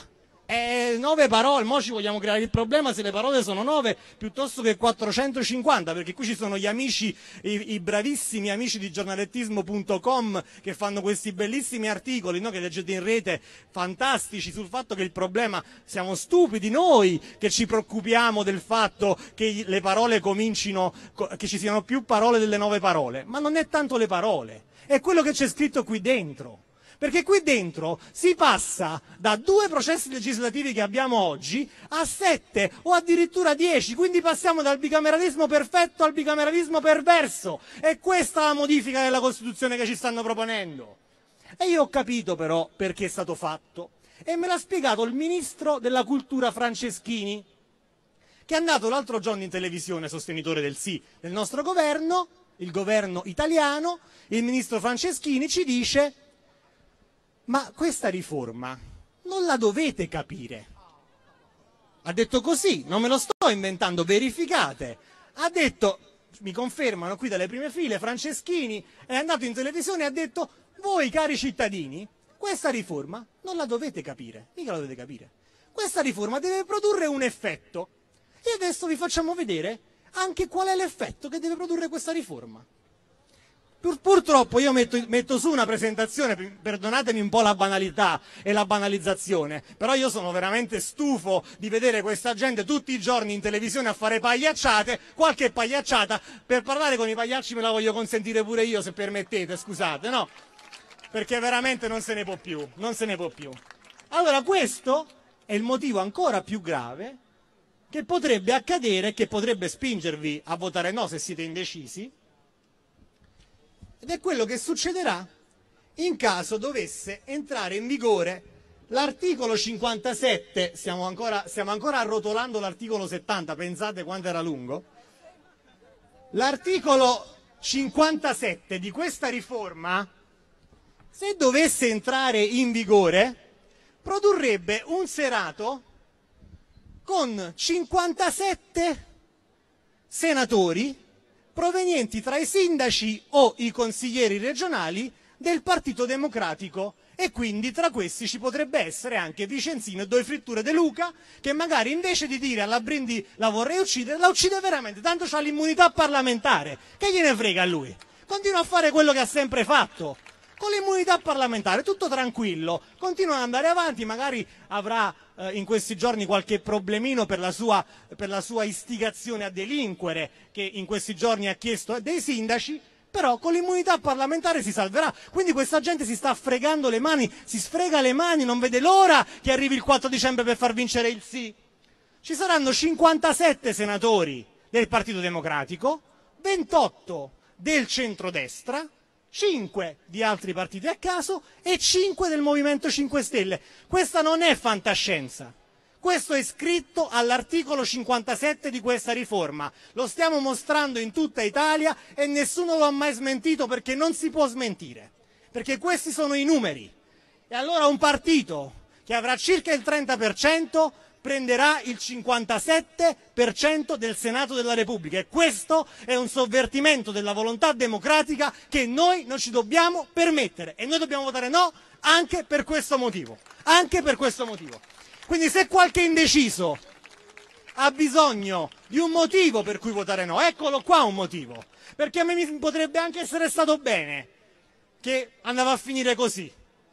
9 parole, mo ci vogliamo creare il problema se le parole sono 9 piuttosto che 450, perché qui ci sono gli amici, i bravissimi amici di giornalettismo.com che fanno questi bellissimi articoli, no, che leggete in rete, fantastici, sul fatto che il problema siamo stupidi noi che ci preoccupiamo del fatto che le parole comincino, che ci siano più parole delle 9 parole, ma non è tanto le parole, è quello che c'è scritto qui dentro. Perché qui dentro si passa da 2 processi legislativi che abbiamo oggi a 7 o addirittura 10, quindi passiamo dal bicameralismo perfetto al bicameralismo perverso. E questa è la modifica della Costituzione che ci stanno proponendo. E io ho capito però perché è stato fatto e me l'ha spiegato il ministro della cultura Franceschini, che è andato l'altro giorno in televisione, sostenitore del sì del nostro governo, il governo italiano. Il ministro Franceschini ci dice: ma questa riforma non la dovete capire. Ha detto così, non me lo sto inventando, verificate. Ha detto, mi confermano qui dalle prime file, Franceschini è andato in televisione e ha detto: voi cari cittadini, questa riforma non la dovete capire, mica la dovete capire. Questa riforma deve produrre un effetto. E adesso vi facciamo vedere anche qual è l'effetto che deve produrre questa riforma. Purtroppo io metto su una presentazione, perdonatemi un po' la banalità e la banalizzazione, però io sono veramente stufo di vedere questa gente tutti i giorni in televisione a fare pagliacciate, qualche pagliacciata, per parlare con i pagliacci me la voglio consentire pure io, se permettete, scusate, no? Perché veramente non se ne può più, non se ne può più. Allora questo è il motivo ancora più grave che potrebbe accadere, che potrebbe spingervi a votare no se siete indecisi, ed è quello che succederà in caso dovesse entrare in vigore l'articolo 57, stiamo ancora arrotolando l'articolo 70, pensate quanto era lungo, l'articolo 57 di questa riforma, se dovesse entrare in vigore, produrrebbe un Senato con 57 senatori provenienti tra i sindaci o i consiglieri regionali del Partito Democratico, e quindi tra questi ci potrebbe essere anche Vicenzino e Due Fritture De Luca, che magari invece di dire alla Brindi la vorrei uccidere, la uccide veramente, tanto c'ha l'immunità parlamentare, che gliene frega a lui, continua a fare quello che ha sempre fatto, con l'immunità parlamentare, tutto tranquillo, continua ad andare avanti, magari avrà in questi giorni qualche problemino per la sua istigazione a delinquere, che in questi giorni ha chiesto dei sindaci, però con l'immunità parlamentare si salverà. Quindi questa gente si sta fregando le mani, si sfrega le mani, non vede l'ora che arrivi il 4 dicembre per far vincere il sì. Ci saranno 57 senatori del Partito Democratico, 28 del centrodestra, 5 di altri partiti a caso e 5 del Movimento 5 Stelle. Questa non è fantascienza. Questo è scritto all'articolo 57 di questa riforma, lo stiamo mostrando in tutta Italia e nessuno lo ha mai smentito, perché non si può smentire, perché questi sono i numeri. E allora un partito che avrà circa il 30% prenderà il 57% del Senato della Repubblica, e questo è un sovvertimento della volontà democratica che noi non ci dobbiamo permettere, e noi dobbiamo votare no anche per questo motivo. Anche per questo motivo. Quindi se qualche indeciso ha bisogno di un motivo per cui votare no, eccolo qua un motivo, perché a me mi potrebbe anche essere stato bene che andava a finire così,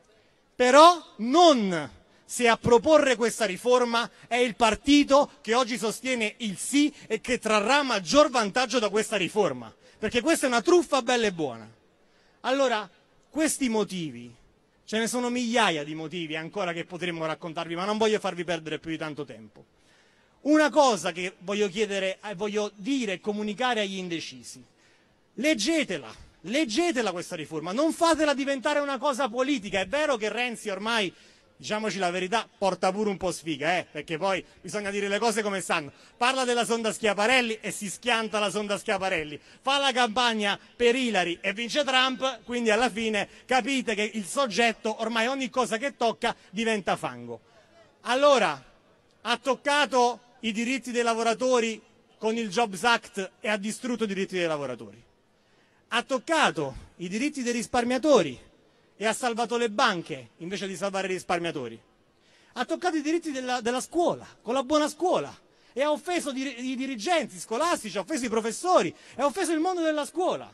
però non se a proporre questa riforma è il partito che oggi sostiene il sì e che trarrà maggior vantaggio da questa riforma, perché questa è una truffa bella e buona. Allora, questi motivi, ce ne sono migliaia di motivi ancora che potremmo raccontarvi, ma non voglio farvi perdere più di tanto tempo. Una cosa che voglio chiedere, voglio dire e comunicare agli indecisi: leggetela questa riforma, non fatela diventare una cosa politica. È vero che Renzi ormai, diciamoci la verità, porta pure un po' sfiga, perché poi bisogna dire le cose come stanno. Parla della sonda Schiaparelli e si schianta la sonda Schiaparelli. Fa la campagna per Hillary e vince Trump, quindi alla fine capite che il soggetto ormai ogni cosa che tocca diventa fango. Allora, ha toccato i diritti dei lavoratori con il Jobs Act e ha distrutto i diritti dei lavoratori. Ha toccato i diritti dei risparmiatori e ha salvato le banche invece di salvare i risparmiatori. Ha toccato i diritti della scuola, con la buona scuola, e ha offeso i dirigenti scolastici, ha offeso i professori, e ha offeso il mondo della scuola.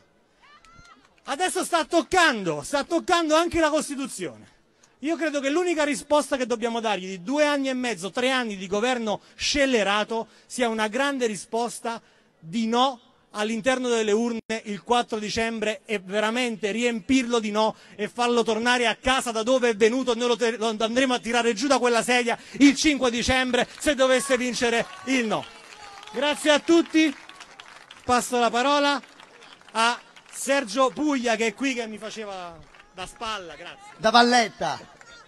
Adesso sta toccando anche la Costituzione. Io credo che l'unica risposta che dobbiamo dargli di 2 anni e mezzo, 3 anni di governo scellerato sia una grande risposta di no all'interno delle urne il 4 dicembre, e veramente riempirlo di no e farlo tornare a casa da dove è venuto. Noi lo andremo a tirare giù da quella sedia il 5 dicembre se dovesse vincere il no. Grazie a tutti, passo la parola a Sergio Puglia, che è qui, che mi faceva da spalla. Grazie. Da Valletta.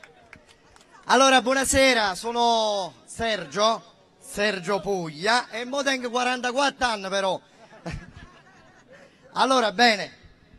Allora, buonasera, sono Sergio Puglia e mo tengo 44 anni però. Allora, bene.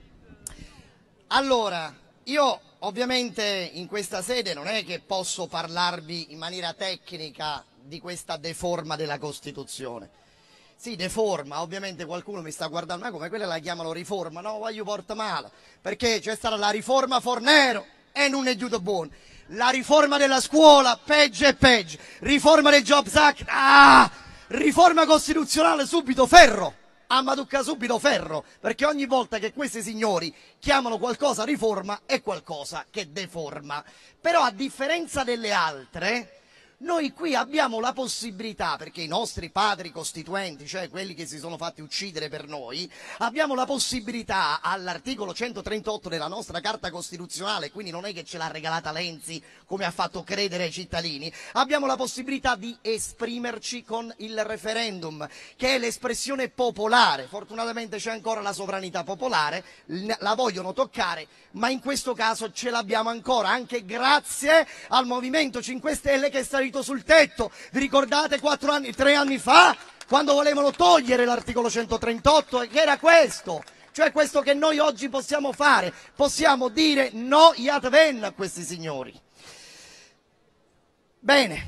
Allora, io ovviamente in questa sede non è che posso parlarvi in maniera tecnica di questa deforma della Costituzione. Sì, deforma, ovviamente qualcuno mi sta guardando, ma come quella la chiamano riforma? No, voglio porta male, perché c'è stata la riforma Fornero e non è giuto buono. La riforma della scuola, peggio e peggio. Riforma del Jobs Act, riforma costituzionale, subito ferro. Ma tocca subito ferro, perché ogni volta che questi signori chiamano qualcosa riforma è qualcosa che deforma. Però a differenza delle altre, noi qui abbiamo la possibilità, perché i nostri padri costituenti, cioè quelli che si sono fatti uccidere per noi, abbiamo la possibilità all'articolo 138 della nostra Carta Costituzionale, quindi non è che ce l'ha regalata Renzi come ha fatto credere ai cittadini, abbiamo la possibilità di esprimerci con il referendum, che è l'espressione popolare. Fortunatamente c'è ancora la sovranità popolare, la vogliono toccare, ma in questo caso ce l'abbiamo ancora, anche grazie al Movimento 5 Stelle che è salito sul tetto. Vi ricordate 3 anni fa, quando volevano togliere l'articolo 138, che era questo? Cioè questo che noi oggi possiamo fare, possiamo dire no Yad Ven a questi signori. Bene,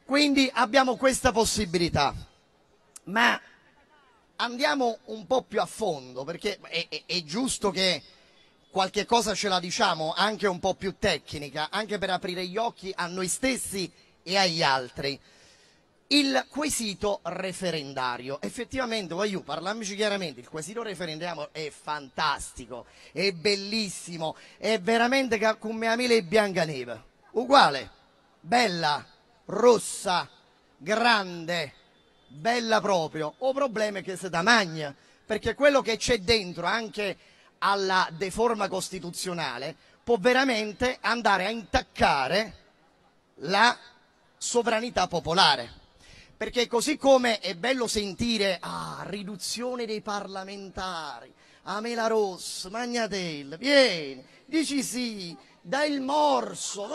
Quindi abbiamo questa possibilità. Ma andiamo un po' più a fondo, perché è giusto che qualche cosa ce la diciamo anche un po' più tecnica, anche per aprire gli occhi a noi stessi e agli altri. Il quesito referendario, effettivamente, voglio parlarmici chiaramente, il quesito referendario è fantastico, è bellissimo, è veramente come a mele e Biancaneve, uguale, bella, rossa, grande, bella proprio. O problema è che si da magna, perché quello che c'è dentro anche alla deforma costituzionale può veramente andare a intaccare la sovranità popolare. Perché così come è bello sentire riduzione dei parlamentari, Amela Ross, Magnatella, vieni, dici sì, dai il morso,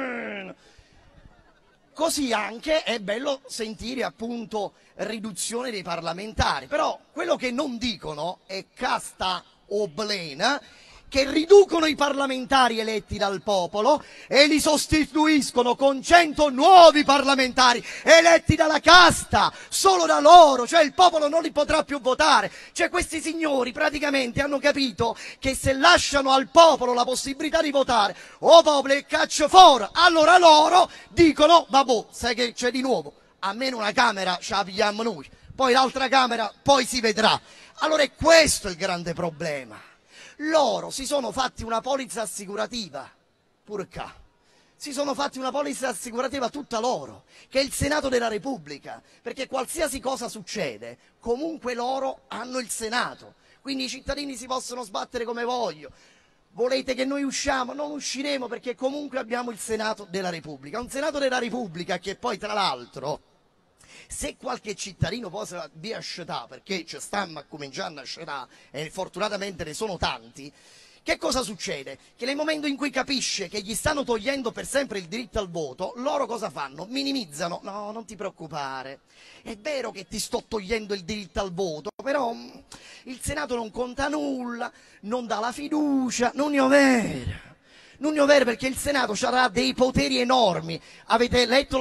così anche è bello sentire appunto riduzione dei parlamentari. Però quello che non dicono è casta oblena, che riducono i parlamentari eletti dal popolo e li sostituiscono con 100 nuovi parlamentari eletti dalla casta, solo da loro, cioè il popolo non li potrà più votare. Cioè questi signori praticamente hanno capito che se lasciano al popolo la possibilità di votare, o popolo e caccia fuori, allora loro dicono, vabbè, sai che c'è di nuovo, almeno una Camera ce la pigliamo noi, poi l'altra Camera poi si vedrà. Allora è questo il grande problema. Loro si sono fatti una polizza assicurativa, pure qua, si sono fatti una polizza assicurativa tutta loro, che è il Senato della Repubblica, perché qualsiasi cosa succede, comunque loro hanno il Senato, quindi i cittadini si possono sbattere come vogliono. Volete che noi usciamo? Non usciremo, perché comunque abbiamo il Senato della Repubblica, un Senato della Repubblica che poi tra l'altro, se qualche cittadino poi se la via ascetà, perché ci stanno cominciando a ascetà e fortunatamente ne sono tanti, che cosa succede? Che nel momento in cui capisce che gli stanno togliendo per sempre il diritto al voto, loro cosa fanno? Minimizzano. No, non ti preoccupare, è vero che ti sto togliendo il diritto al voto, però il Senato non conta nulla, non dà la fiducia, non è vero. Non è vero, perché il Senato avrà dei poteri enormi. Avete letto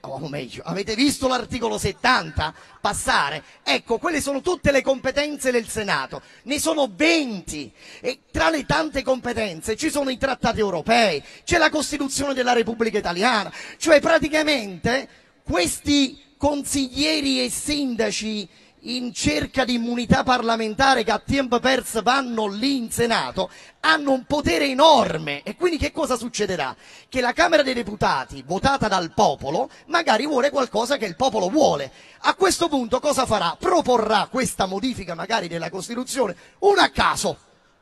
avete visto l'articolo 70 passare? Ecco, quelle sono tutte le competenze del Senato. Ne sono 20 e tra le tante competenze ci sono i trattati europei, c'è la Costituzione della Repubblica Italiana. Cioè praticamente questi consiglieri e sindaci in cerca di immunità parlamentare che a tempo perso vanno lì in Senato hanno un potere enorme. E quindi che cosa succederà? Che la Camera dei Deputati, votata dal popolo, magari vuole qualcosa che il popolo vuole. A questo punto cosa farà? Proporrà questa modifica magari della Costituzione, una a caso,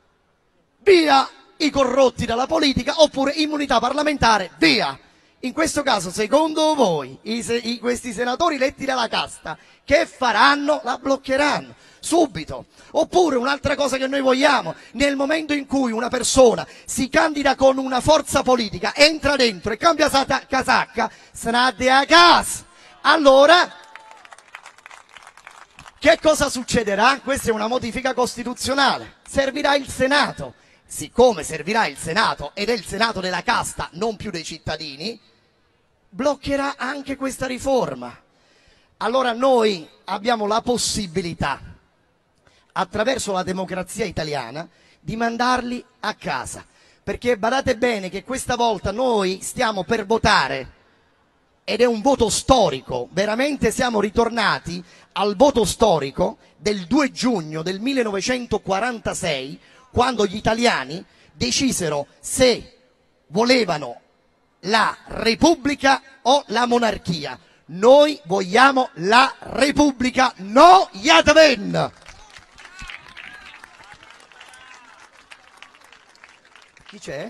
via i corrotti dalla politica, oppure immunità parlamentare, via. In questo caso, secondo voi, questi senatori eletti dalla casta, che faranno? La bloccheranno subito. Oppure un'altra cosa che noi vogliamo, nel momento in cui una persona si candida con una forza politica, entra dentro e cambia casacca, se ne a casa. Allora, che cosa succederà? Questa è una modifica costituzionale. Servirà il Senato. Siccome servirà il Senato ed è il Senato della casta, non più dei cittadini, bloccherà anche questa riforma. Allora noi abbiamo la possibilità, attraverso la democrazia italiana, di mandarli a casa. Perché badate bene che questa volta noi stiamo per votare, ed è un voto storico, veramente siamo ritornati al voto storico del 2 giugno del 1946, quando gli italiani decisero se volevano la Repubblica o la monarchia. Noi vogliamo la Repubblica, no Yadven! Chi c'è?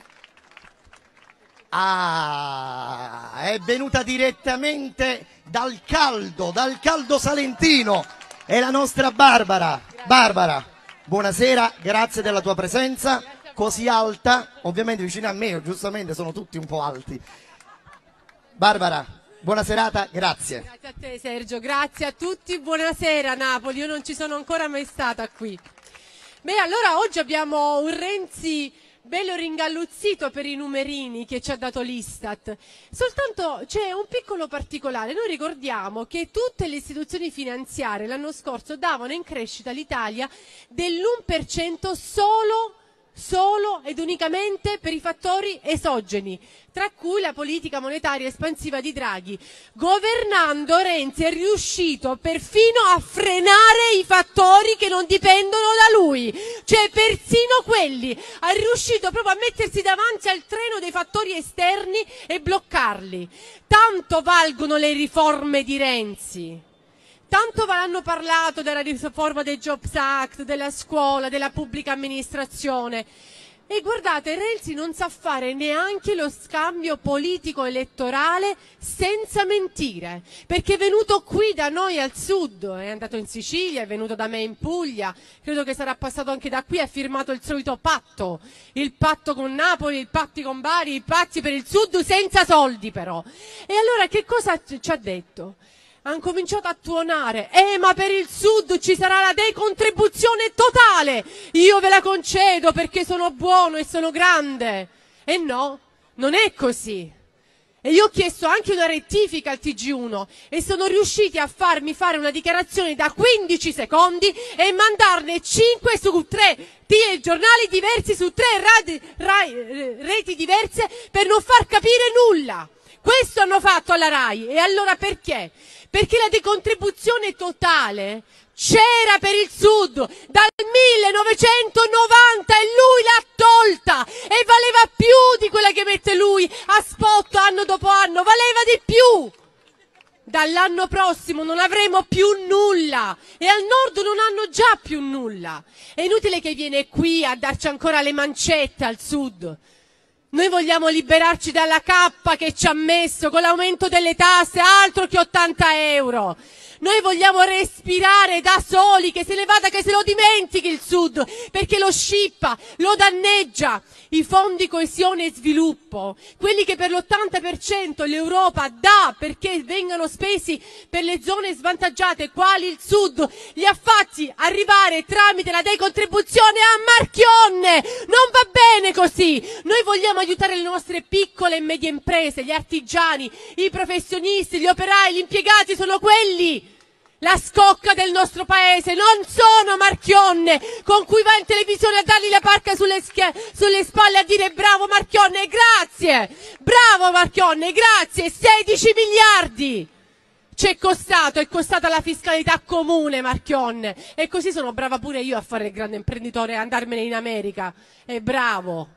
È venuta direttamente dal caldo salentino, è la nostra Barbara. Barbara, buonasera, grazie della tua presenza così alta, ovviamente vicino a me, giustamente sono tutti un po' alti. Barbara, buona serata, grazie. Grazie a te Sergio, grazie a tutti, buonasera Napoli, io non ci sono ancora mai stata qui. Beh, allora oggi abbiamo un Renzi bello ringalluzzito per i numerini che ci ha dato l'Istat. Soltanto c'è un piccolo particolare. Noi ricordiamo che tutte le istituzioni finanziarie l'anno scorso davano in crescita l'Italia dell'1% solo ed unicamente per i fattori esogeni, tra cui la politica monetaria espansiva di Draghi. Governando, Renzi è riuscito perfino a frenare i fattori che non dipendono da lui, cioè persino quelli, è riuscito proprio a mettersi davanti al treno dei fattori esterni e bloccarli. Tanto valgono le riforme di Renzi. Tanto hanno parlato della riforma del Jobs Act, della scuola, della pubblica amministrazione. E guardate, Renzi non sa fare neanche lo scambio politico-elettorale senza mentire, perché è venuto qui da noi al sud, è andato in Sicilia, è venuto da me in Puglia, credo che sarà passato anche da qui, ha firmato il solito patto, il patto con Napoli, il patti con Bari, i patti per il sud senza soldi però. E allora che cosa ci ha detto? Hanno cominciato a tuonare, ma per il sud ci sarà la decontribuzione totale, io ve la concedo perché sono buono e sono grande. E no, non è così. E io ho chiesto anche una rettifica al TG1 e sono riusciti a farmi fare una dichiarazione da 15 secondi e mandarne 5 su 3 giornali diversi, su 3 reti diverse per non far capire nulla. Questo hanno fatto alla RAI. E allora perché? Perché la decontribuzione totale c'era per il sud dal 1990 e lui l'ha tolta e valeva più di quella che mette lui a spot anno dopo anno, valeva di più. Dall'anno prossimo non avremo più nulla e al nord non hanno già più nulla. È inutile che viene qui a darci ancora le mancette al sud. Noi vogliamo liberarci dalla cappa che ci ha messo con l'aumento delle tasse, altro che 80 euro. Noi vogliamo respirare da soli, che se ne vada, che se lo dimentichi il sud, perché lo scippa, lo danneggia. I fondi coesione e sviluppo, quelli che per l'80% l'Europa dà perché vengano spesi per le zone svantaggiate, quali il sud, li ha fatti arrivare tramite la decontribuzione a Marchionne. Non va bene così. Noi vogliamo aiutare le nostre piccole e medie imprese, gli artigiani, i professionisti, gli operai, gli impiegati, sono quelli la scocca del nostro paese, non sono Marchionne con cui va in televisione a dargli la parca sulle spalle a dire bravo Marchionne, grazie, bravo Marchionne, grazie, 16 miliardi ci è costato, è costata la fiscalità comune Marchionne, e così sono brava pure io a fare il grande imprenditore e andarmene in America, è bravo.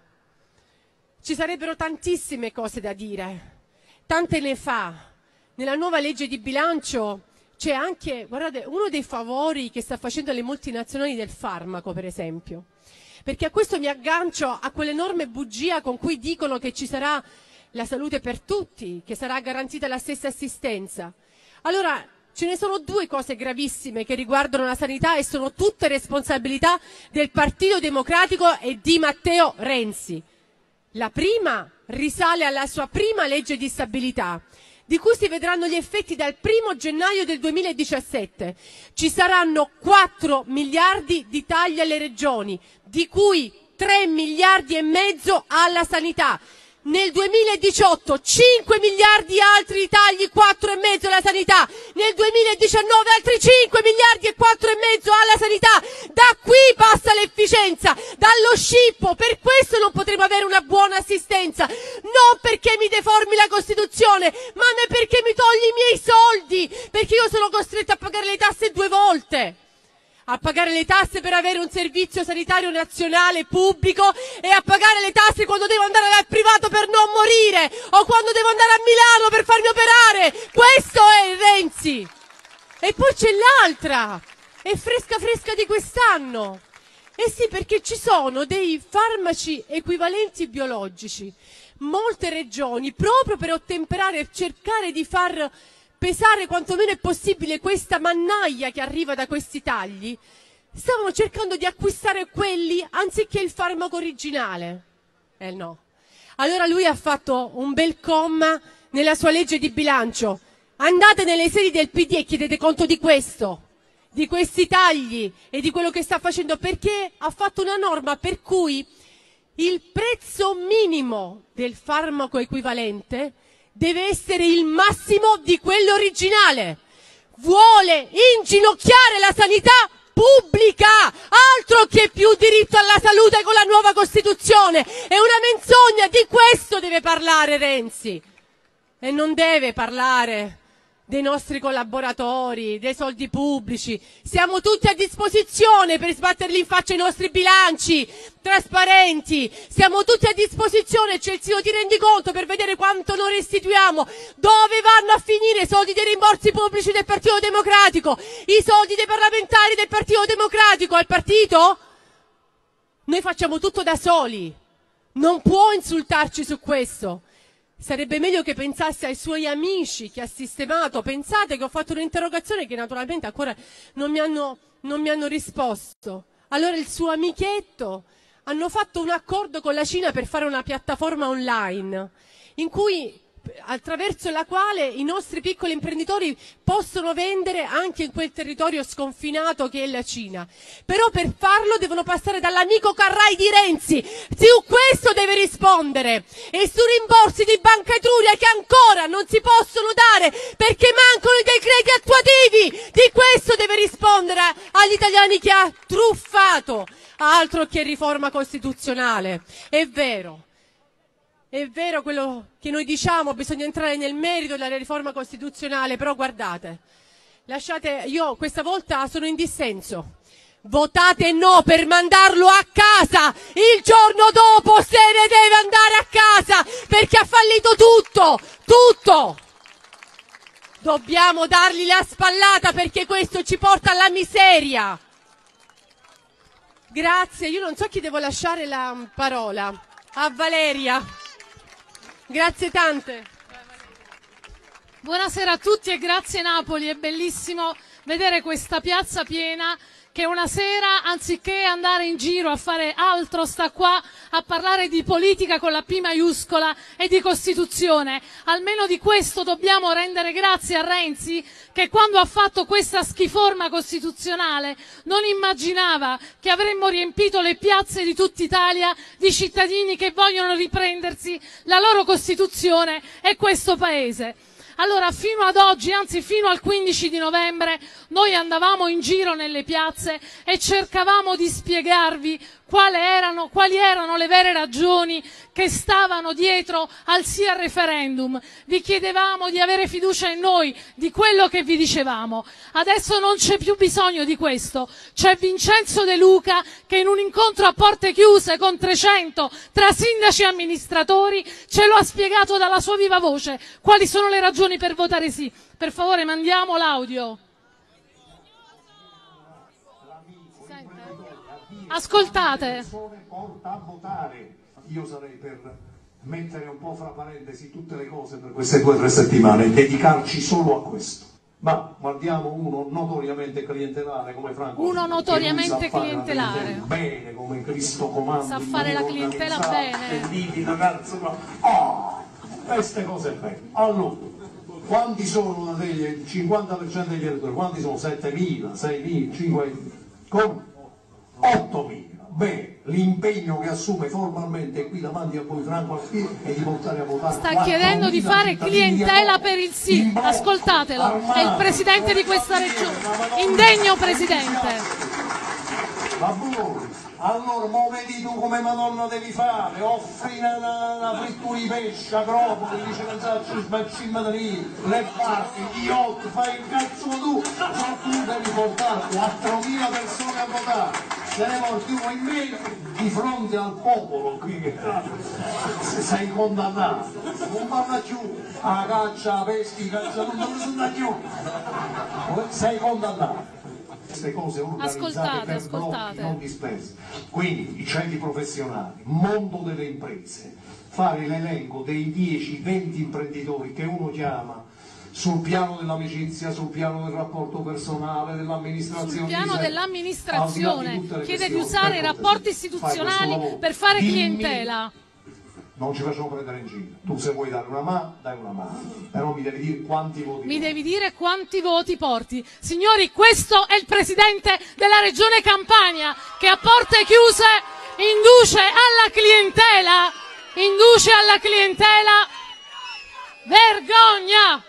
Ci sarebbero tantissime cose da dire, tante ne fa. Nella nuova legge di bilancio c'è anche, guardate, uno dei favori che sta facendo alle multinazionali del farmaco, per esempio. Perché a questo mi aggancio a quell'enorme bugia con cui dicono che ci sarà la salute per tutti, che sarà garantita la stessa assistenza. Allora, ce ne sono due cose gravissime che riguardano la sanità e sono tutte responsabilità del Partito Democratico e di Matteo Renzi. La prima risale alla sua prima legge di stabilità, di cui si vedranno gli effetti dal 1° gennaio del 2017. Ci saranno 4 miliardi di tagli alle regioni, di cui 3 miliardi e mezzo alla sanità. Nel 2018 5 miliardi altri tagli, 4 e mezzo alla sanità. Nel 2019 altri 5 miliardi e 4 e mezzo alla sanità. Da qui passa l'efficienza, dallo scippo. Per questo non potremo avere una buona assistenza. Non perché mi deformi la Costituzione, ma perché mi togli i miei soldi. Perché io sono costretta a pagare le tasse 2 volte. A pagare le tasse per avere un servizio sanitario nazionale pubblico e a pagare le tasse quando devo andare dal privato per non morire o quando devo andare a Milano per farmi operare. Questo è Renzi. E poi c'è l'altra, è fresca fresca di quest'anno. Eh sì, perché ci sono dei farmaci equivalenti biologici. Molte regioni, proprio per ottemperare e cercare di far pesare quanto meno è possibile questa mannaia che arriva da questi tagli, stavano cercando di acquistare quelli anziché il farmaco originale. No. Allora lui ha fatto un bel comma nella sua legge di bilancio. Andate nelle sedi del PD e chiedete conto di questo, di questi tagli e di quello che sta facendo, perché ha fatto una norma per cui il prezzo minimo del farmaco equivalente deve essere il massimo di quello originale. Vuole inginocchiare la sanità pubblica, altro che più diritto alla salute con la nuova Costituzione. È una menzogna, di questo deve parlare Renzi. E non deve parlare dei nostri collaboratori, dei soldi pubblici. Siamo tutti a disposizione per sbatterli in faccia i nostri bilanci trasparenti. Siamo tutti a disposizione, c'è il sito di rendiconto per vedere quanto noi restituiamo, dove vanno a finire i soldi dei rimborsi pubblici del Partito Democratico, i soldi dei parlamentari del Partito Democratico. Al partito? Noi facciamo tutto da soli. Non può insultarci su questo. Sarebbe meglio che pensasse ai suoi amici che ha sistemato. Pensate che ho fatto un'interrogazione che naturalmente ancora non mi hanno risposto. Allora il suo amichetto, hanno fatto un accordo con la Cina per fare una piattaforma online in cui, attraverso la quale i nostri piccoli imprenditori possono vendere anche in quel territorio sconfinato che è la Cina. Però per farlo devono passare dall'amico Carrai di Renzi. Su questo deve rispondere. E su rimborsi di Banca Etruria che ancora non si possono dare perché mancano i decreti attuativi. Di questo deve rispondere agli italiani che ha truffato. Altro che riforma costituzionale. È vero quello che noi diciamo, bisogna entrare nel merito della riforma costituzionale, però guardate, io questa volta sono in dissenso. Votate no per mandarlo a casa, il giorno dopo se ne deve andare a casa perché ha fallito tutto. Dobbiamo dargli la spallata perché questo ci porta alla miseria. Grazie, io non so chi devo lasciare la parola. A Valeria. Grazie tante. Buonasera a tutti e grazie Napoli, è bellissimo vedere questa piazza piena che una sera, anziché andare in giro a fare altro, sta qua a parlare di politica con la P maiuscola e di Costituzione. Almeno di questo dobbiamo rendere grazie a Renzi, che quando ha fatto questa schiforma costituzionale non immaginava che avremmo riempito le piazze di tutta Italia di cittadini che vogliono riprendersi la loro Costituzione e questo Paese. Allora, fino ad oggi, anzi fino al 15 di novembre, noi andavamo in giro nelle piazze e cercavamo di spiegarvi quali erano le vere ragioni che stavano dietro al sì al referendum. Vi chiedevamo di avere fiducia in noi, di quello che vi dicevamo. Adesso non c'è più bisogno di questo. C'è Vincenzo De Luca che in un incontro a porte chiuse con 300 tra sindaci e amministratori ce lo ha spiegato dalla sua viva voce quali sono le ragioni per votare sì. Per favore, mandiamo l'audio. Ascoltate. Porta a votare. Io sarei per mettere un po' fra parentesi tutte le cose per queste 2 o 3 settimane e dedicarci solo a questo. Ma guardiamo uno notoriamente clientelare come Franco. Uno notoriamente clientelare. Bene, come Cristo comanda. Sa fare la clientela bene. Vivi ragazzi, queste cose bene. Allora, quanti sono il 50% degli elettori? Quanti sono? 7.000, 6.000, 5.000? Come? 8.000. Beh, l'impegno che assume formalmente qui davanti a voi Franco Alfieri è di portare a votare. Sta chiedendo di fare clientela per il sì. Ascoltatelo, è il presidente di questa regione. Indegno presidente. Ma voi, allora mo vedi tu come Madonna devi fare, offri una frittura di pesce, agropoli, dice pensarci sbaccimma da lì, le parti, gli yacht, fai il cazzo tu, ma tu devi portare 4.000 persone a votare. Se ne porti uno in meno di fronte al popolo qui che sei condannato, non parla più a caccia, a peschi, caccia, non sono più, sei condannato. Queste cose organizzate per blocchi, non di spese. Quindi i centri professionali, mondo delle imprese, fare l'elenco dei 10-20 imprenditori che uno chiama sul piano dell'amicizia, sul piano del rapporto personale, dell'amministrazione. Sul piano dell'amministrazione chiede di usare i rapporti istituzionali per fare clientela. Non ci facciamo prendere in giro. Tu se vuoi dare una mano, dai una mano. Però mi devi dire quanti voti. Mi devi dire quanti voti porti. Signori, questo è il presidente della regione Campania che a porte chiuse induce alla clientela, vergogna!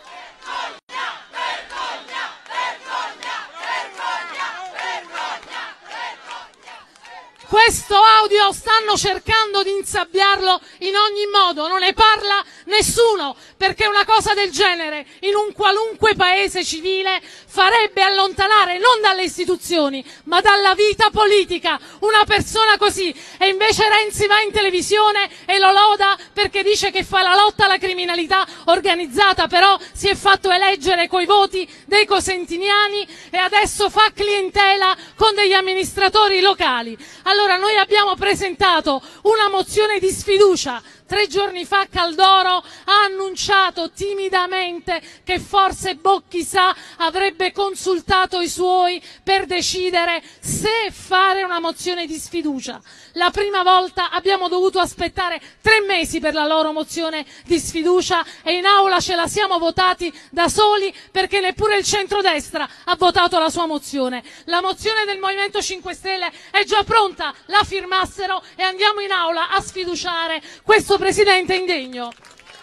Questo audio stanno cercando di insabbiarlo in ogni modo, non ne parla nessuno, perché una cosa del genere in un qualunque paese civile farebbe allontanare non dalle istituzioni ma dalla vita politica una persona così, e invece Renzi va in televisione e lo loda perché dice che fa la lotta alla criminalità organizzata, però si è fatto eleggere coi voti dei cosentiniani e adesso fa clientela con degli amministratori locali. Allora noi abbiamo presentato una mozione di sfiducia. 3 giorni fa Caldoro ha annunciato timidamente che forse Bocchisa avrebbe consultato i suoi per decidere se fare una mozione di sfiducia. La prima volta abbiamo dovuto aspettare 3 mesi per la loro mozione di sfiducia e in aula ce la siamo votati da soli perché neppure il centrodestra ha votato la sua mozione. La mozione del Movimento 5 Stelle è già pronta, la firmassero e andiamo in aula a sfiduciare questo presidente indegno.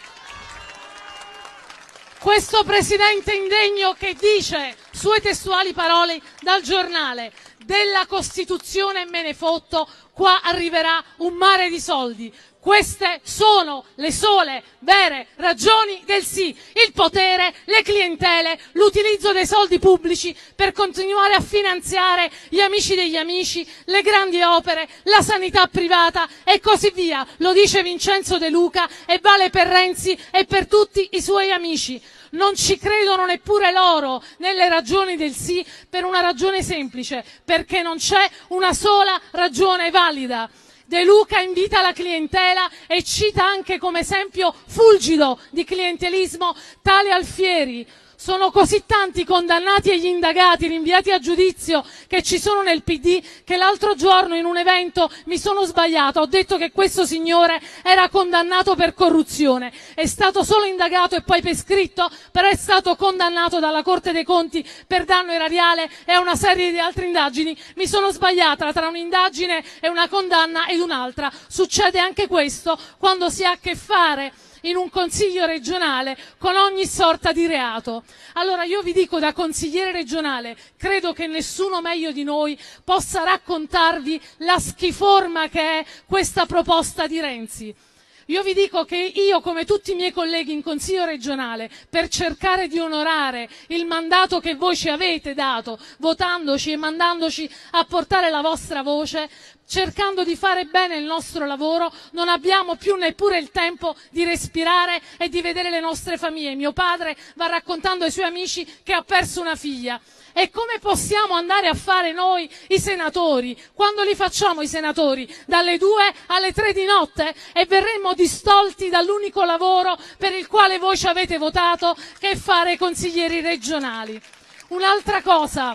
Questo presidente indegno che dice, sue testuali parole dal giornale: della Costituzione me ne fotto, qua arriverà un mare di soldi. Queste sono le sole vere ragioni del sì: il potere, le clientele, l'utilizzo dei soldi pubblici per continuare a finanziare gli amici degli amici, le grandi opere, la sanità privata e così via. Lo dice Vincenzo De Luca e vale per Renzi e per tutti i suoi amici. Non ci credono neppure loro nelle ragioni del sì, per una ragione semplice: perché non c'è una sola ragione valida. De Luca invita la clientela e cita anche come esempio fulgido di clientelismo tale Alfieri. Sono così tanti condannati e gli indagati rinviati a giudizio che ci sono nel PD che l'altro giorno in un evento mi sono sbagliata, ho detto che questo signore era condannato per corruzione. È stato solo indagato e poi prescritto, però è stato condannato dalla Corte dei Conti per danno erariale e a una serie di altre indagini. Mi sono sbagliata, tra un'indagine e una condanna ed un'altra. Succede anche questo quando si ha a che fare in un consiglio regionale con ogni sorta di reato. Allora io vi dico, da consigliere regionale, credo che nessuno meglio di noi possa raccontarvi la schiforma che è questa proposta di Renzi. Io vi dico che io, come tutti i miei colleghi in Consiglio regionale, per cercare di onorare il mandato che voi ci avete dato, votandoci e mandandoci a portare la vostra voce, cercando di fare bene il nostro lavoro, non abbiamo più neppure il tempo di respirare e di vedere le nostre famiglie. Mio padre va raccontando ai suoi amici che ha perso una figlia. E come possiamo andare a fare noi i senatori? Quando li facciamo i senatori? Dalle 2 alle 3 di notte? E verremo distolti dall'unico lavoro per il quale voi ci avete votato, che è fare i consiglieri regionali. Un'altra cosa: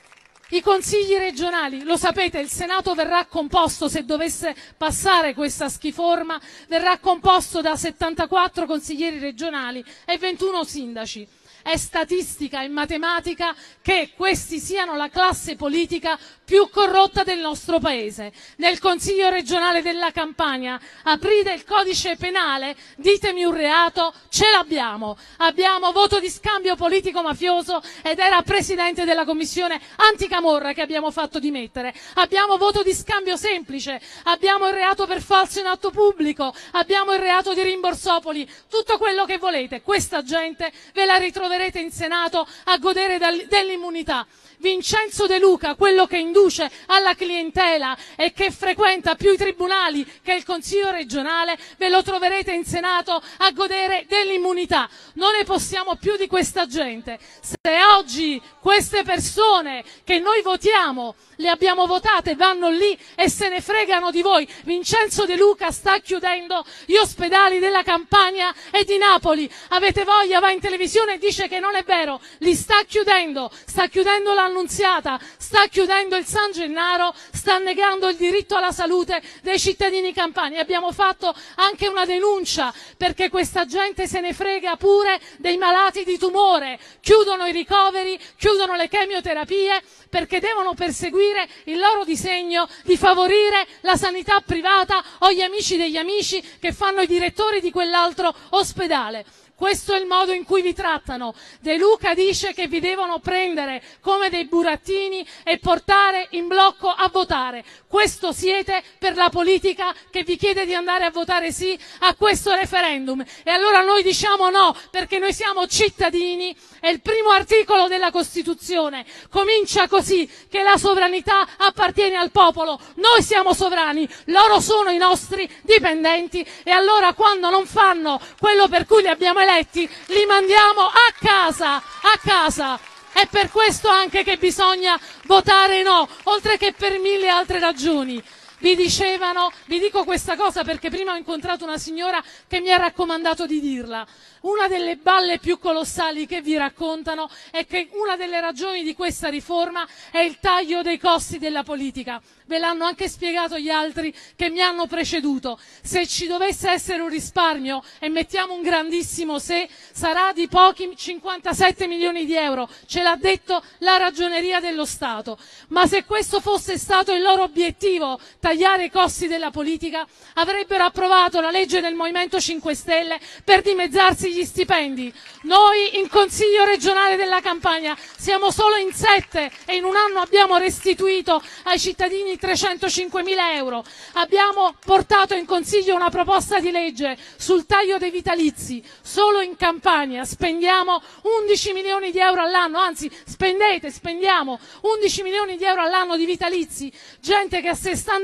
i consigli regionali, lo sapete, il Senato verrà composto, se dovesse passare questa schiforma, verrà composto da 74 consiglieri regionali e 21 sindaci. È statistica e matematica che questi siano la classe politica più corrotta del nostro paese. Nel Consiglio regionale della Campania aprite il codice penale, ditemi un reato, ce l'abbiamo. Abbiamo voto di scambio politico mafioso ed era presidente della commissione anticamorra che abbiamo fatto dimettere. Abbiamo voto di scambio semplice, abbiamo il reato per falso in atto pubblico, abbiamo il reato di rimborsopoli, tutto quello che volete. Questa gente ve la ritroverete in Senato a godere dell'immunità. Vincenzo De Luca, quello che induce alla clientela e che frequenta più i tribunali che il Consiglio regionale, ve lo troverete in Senato a godere dell'immunità. Non ne possiamo più di questa gente. Se oggi queste persone che noi votiamo, le abbiamo votate, vanno lì e se ne fregano di voi. Vincenzo De Luca sta chiudendo gli ospedali della Campania e di Napoli. Avete voglia, va in televisione e dice dice che non è vero, li sta chiudendo l'Annunziata, sta chiudendo il San Gennaro, sta negando il diritto alla salute dei cittadini campani. Abbiamo fatto anche una denuncia perché questa gente se ne frega pure dei malati di tumore, chiudono i ricoveri, chiudono le chemioterapie perché devono perseguire il loro disegno di favorire la sanità privata o gli amici degli amici che fanno i direttori di quell'altro ospedale. Questo è il modo in cui vi trattano. De Luca dice che vi devono prendere come dei burattini e portare in blocco a votare. Questo siete per la politica che vi chiede di andare a votare sì a questo referendum. E allora noi diciamo no, perché noi siamo cittadini e il primo articolo della Costituzione comincia così, che la sovranità appartiene al popolo. Noi siamo sovrani, loro sono i nostri dipendenti e allora quando non fanno quello per cui li abbiamo eletti, li mandiamo a casa, a casa. È per questo anche che bisogna votare no, oltre che per mille altre ragioni. Vi dico questa cosa perché prima ho incontrato una signora che mi ha raccomandato di dirla. Una delle balle più colossali che vi raccontano è che una delle ragioni di questa riforma è il taglio dei costi della politica. Ve l'hanno anche spiegato gli altri che mi hanno preceduto. Se ci dovesse essere un risparmio, e mettiamo un grandissimo se, sarà di pochi 57 milioni di euro, ce l'ha detto la Ragioneria dello Stato. Ma se questo fosse stato il loro obiettivo, tagliare i costi della politica, avrebbero approvato la legge del Movimento 5 Stelle per dimezzarsi gli stipendi. Noi in Consiglio regionale della Campania siamo solo in 7 e in un anno abbiamo restituito ai cittadini 305.000 euro. Abbiamo portato in Consiglio una proposta di legge sul taglio dei vitalizi. Solo in Campania spendiamo 11 milioni di euro all'anno, anzi spendiamo 11 milioni di euro all'anno di vitalizi. Gente che a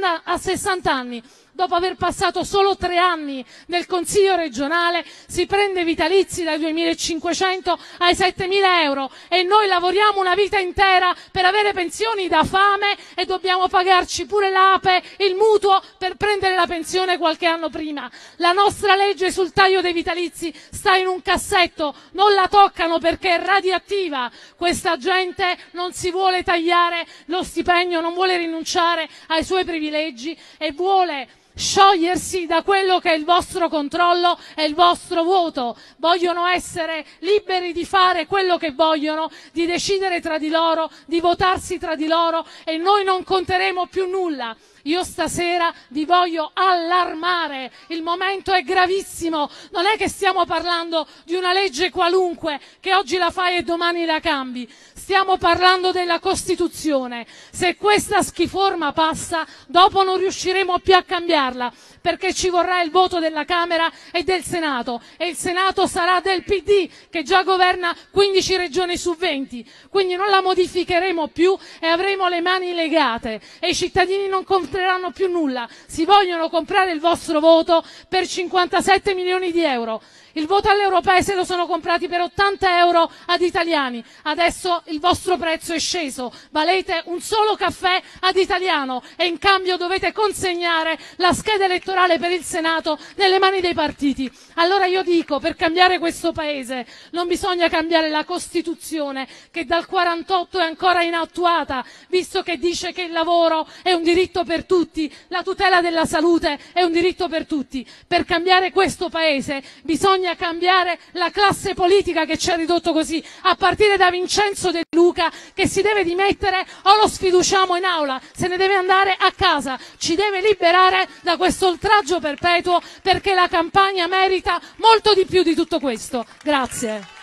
60 anni, dopo aver passato solo 3 anni nel Consiglio regionale, si prende vitalizi dai 2.500 ai 7.000 euro e noi lavoriamo una vita intera per avere pensioni da fame e dobbiamo pagarci pure l'APE, il mutuo per prendere la pensione qualche anno prima. La nostra legge sul taglio dei vitalizi sta in un cassetto, non la toccano perché è radioattiva. Questa gente non si vuole tagliare lo stipendio, non vuole rinunciare ai suoi privilegi e vuole sciogliersi da quello che è il vostro controllo e il vostro voto. Vogliono essere liberi di fare quello che vogliono, di decidere tra di loro, di votarsi tra di loro e noi non conteremo più nulla. Io stasera vi voglio allarmare, il momento è gravissimo, non è che stiamo parlando di una legge qualunque che oggi la fai e domani la cambi, stiamo parlando della Costituzione. Se questa schiforma passa, dopo non riusciremo più a cambiarla, perché ci vorrà il voto della Camera e del Senato e il Senato sarà del PD che già governa 15 regioni su 20, quindi non la modificheremo più e avremo le mani legate e i cittadini non compreranno più nulla. Si vogliono comprare il vostro voto per 57 milioni di euro. Il voto alle europee se lo sono comprati per 80 euro ad italiani, adesso il vostro prezzo è sceso, valete un solo caffè ad italiano e in cambio dovete consegnare la scheda elettorale per il Senato nelle mani dei partiti. Allora io dico, per cambiare questo paese non bisogna cambiare la Costituzione che dal 48 è ancora inattuata, visto che dice che il lavoro è un diritto per tutti, la tutela della salute è un diritto per tutti. Per cambiare questo paese bisogna cambiare la classe politica che ci ha ridotto così, a partire da Vincenzo De Luca che si deve dimettere o lo sfiduciamo in aula, se ne deve andare a casa, ci deve liberare da questo oltraggio perpetuo perché la Campania merita molto di più di tutto questo. Grazie.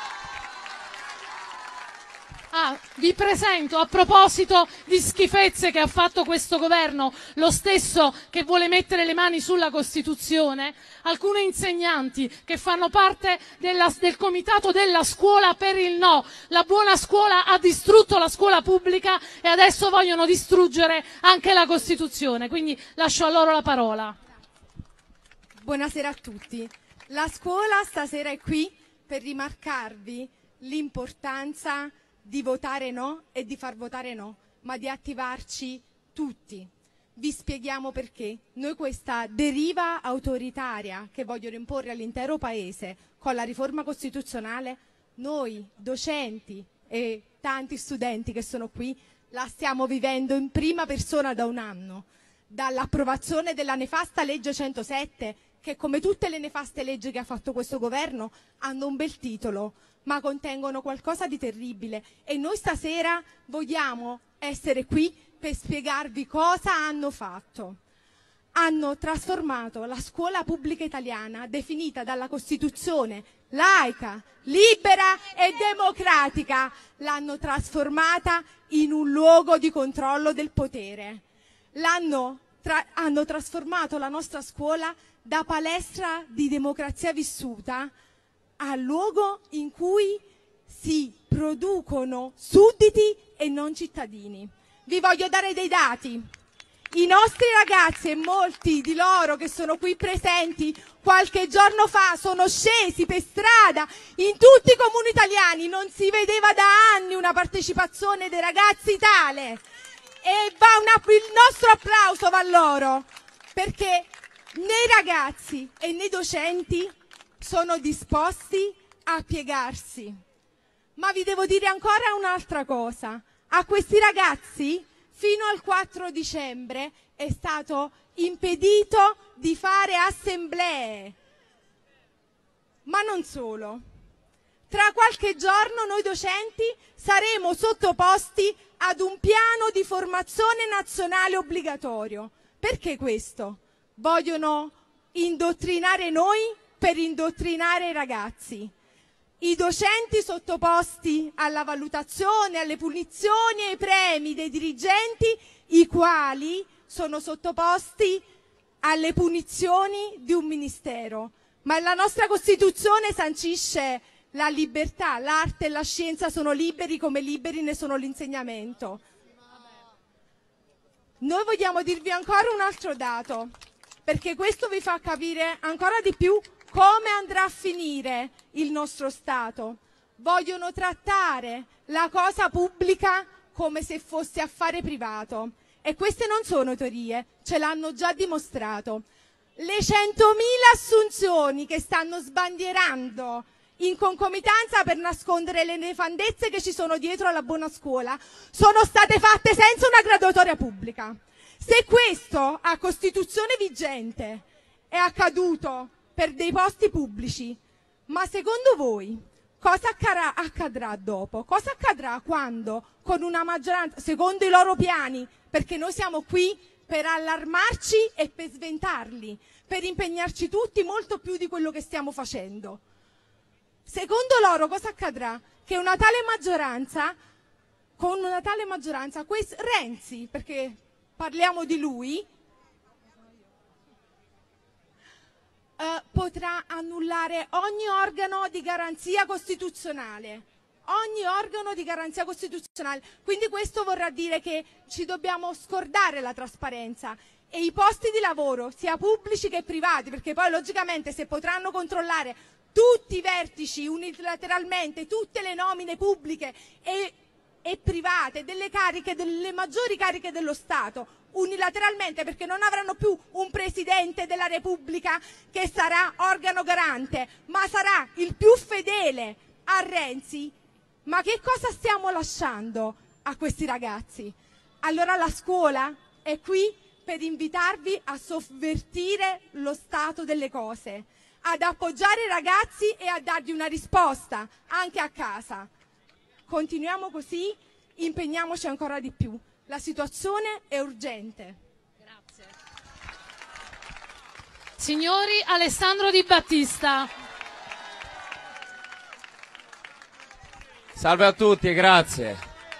Vi presento, a proposito di schifezze che ha fatto questo governo, lo stesso che vuole mettere le mani sulla Costituzione, alcune insegnanti che fanno parte del comitato della scuola per il no. La buona scuola ha distrutto la scuola pubblica e adesso vogliono distruggere anche la Costituzione, quindi lascio a loro la parola. Buonasera a tutti. La scuola stasera è qui per rimarcarvi l'importanza di votare no e di far votare no, ma di attivarci tutti. Vi spieghiamo perché. Noi questa deriva autoritaria che vogliono imporre all'intero Paese con la riforma costituzionale noi docenti e tanti studenti che sono qui la stiamo vivendo in prima persona da un anno, dall'approvazione della nefasta legge 107, che come tutte le nefaste leggi che ha fatto questo governo hanno un bel titolo, ma contengono qualcosa di terribile, e noi stasera vogliamo essere qui per spiegarvi cosa hanno fatto. Hanno trasformato la scuola pubblica italiana, definita dalla Costituzione laica, libera e democratica, l'hanno trasformata in un luogo di controllo del potere. Hanno trasformato la nostra scuola da palestra di democrazia vissuta a luogo in cui si producono sudditi e non cittadini. Vi voglio dare dei dati. I nostri ragazzi, e molti di loro che sono qui presenti, qualche giorno fa sono scesi per strada in tutti i comuni italiani. Non si vedeva da anni una partecipazione dei ragazzi tale. E il nostro applauso va a loro, perché né i ragazzi e né i docenti sono disposti a piegarsi. Ma vi devo dire ancora un'altra cosa. A questi ragazzi fino al 4 dicembre è stato impedito di fare assemblee. Ma non solo. Tra qualche giorno noi docenti saremo sottoposti ad un piano di formazione nazionale obbligatorio. Perché questo? Vogliono indottrinare noi per indottrinare i ragazzi. I docenti sottoposti alla valutazione, alle punizioni e ai premi dei dirigenti, i quali sono sottoposti alle punizioni di un ministero. Ma la nostra Costituzione sancisce la libertà, l'arte e la scienza sono liberi come liberi ne sono l'insegnamento. Noi vogliamo dirvi ancora un altro dato, perché questo vi fa capire ancora di più come andrà a finire il nostro Stato. Vogliono trattare la cosa pubblica come se fosse affare privato. E queste non sono teorie, ce l'hanno già dimostrato. Le 100.000 assunzioni che stanno sbandierando in concomitanza per nascondere le nefandezze che ci sono dietro alla buona scuola sono state fatte senza una graduatoria pubblica. Se questo a Costituzione vigente è accaduto per dei posti pubblici, ma secondo voi cosa accadrà dopo? Cosa accadrà quando con una maggioranza, secondo i loro piani, perché noi siamo qui per allarmarci e per sventarli, per impegnarci tutti molto più di quello che stiamo facendo. Secondo loro cosa accadrà? Che una tale maggioranza, con una tale maggioranza, Renzi, perché parliamo di lui, potrà annullare ogni organo di garanzia costituzionale. Ogni organo di garanzia costituzionale. Quindi questo vorrà dire che ci dobbiamo scordare la trasparenza e i posti di lavoro, sia pubblici che privati, perché poi logicamente se potranno controllare tutti i vertici unilateralmente, tutte le nomine pubbliche e private delle cariche, delle maggiori cariche dello Stato, unilateralmente, perché non avranno più un Presidente della Repubblica che sarà organo garante, ma sarà il più fedele a Renzi. Ma che cosa stiamo lasciando a questi ragazzi? Allora la scuola è qui per invitarvi a sovvertire lo stato delle cose, ad appoggiare i ragazzi e a dargli una risposta anche a casa. Continuiamo così, impegniamoci ancora di più. La situazione è urgente. Grazie. Signori, Alessandro Di Battista. Salve a tutti e grazie.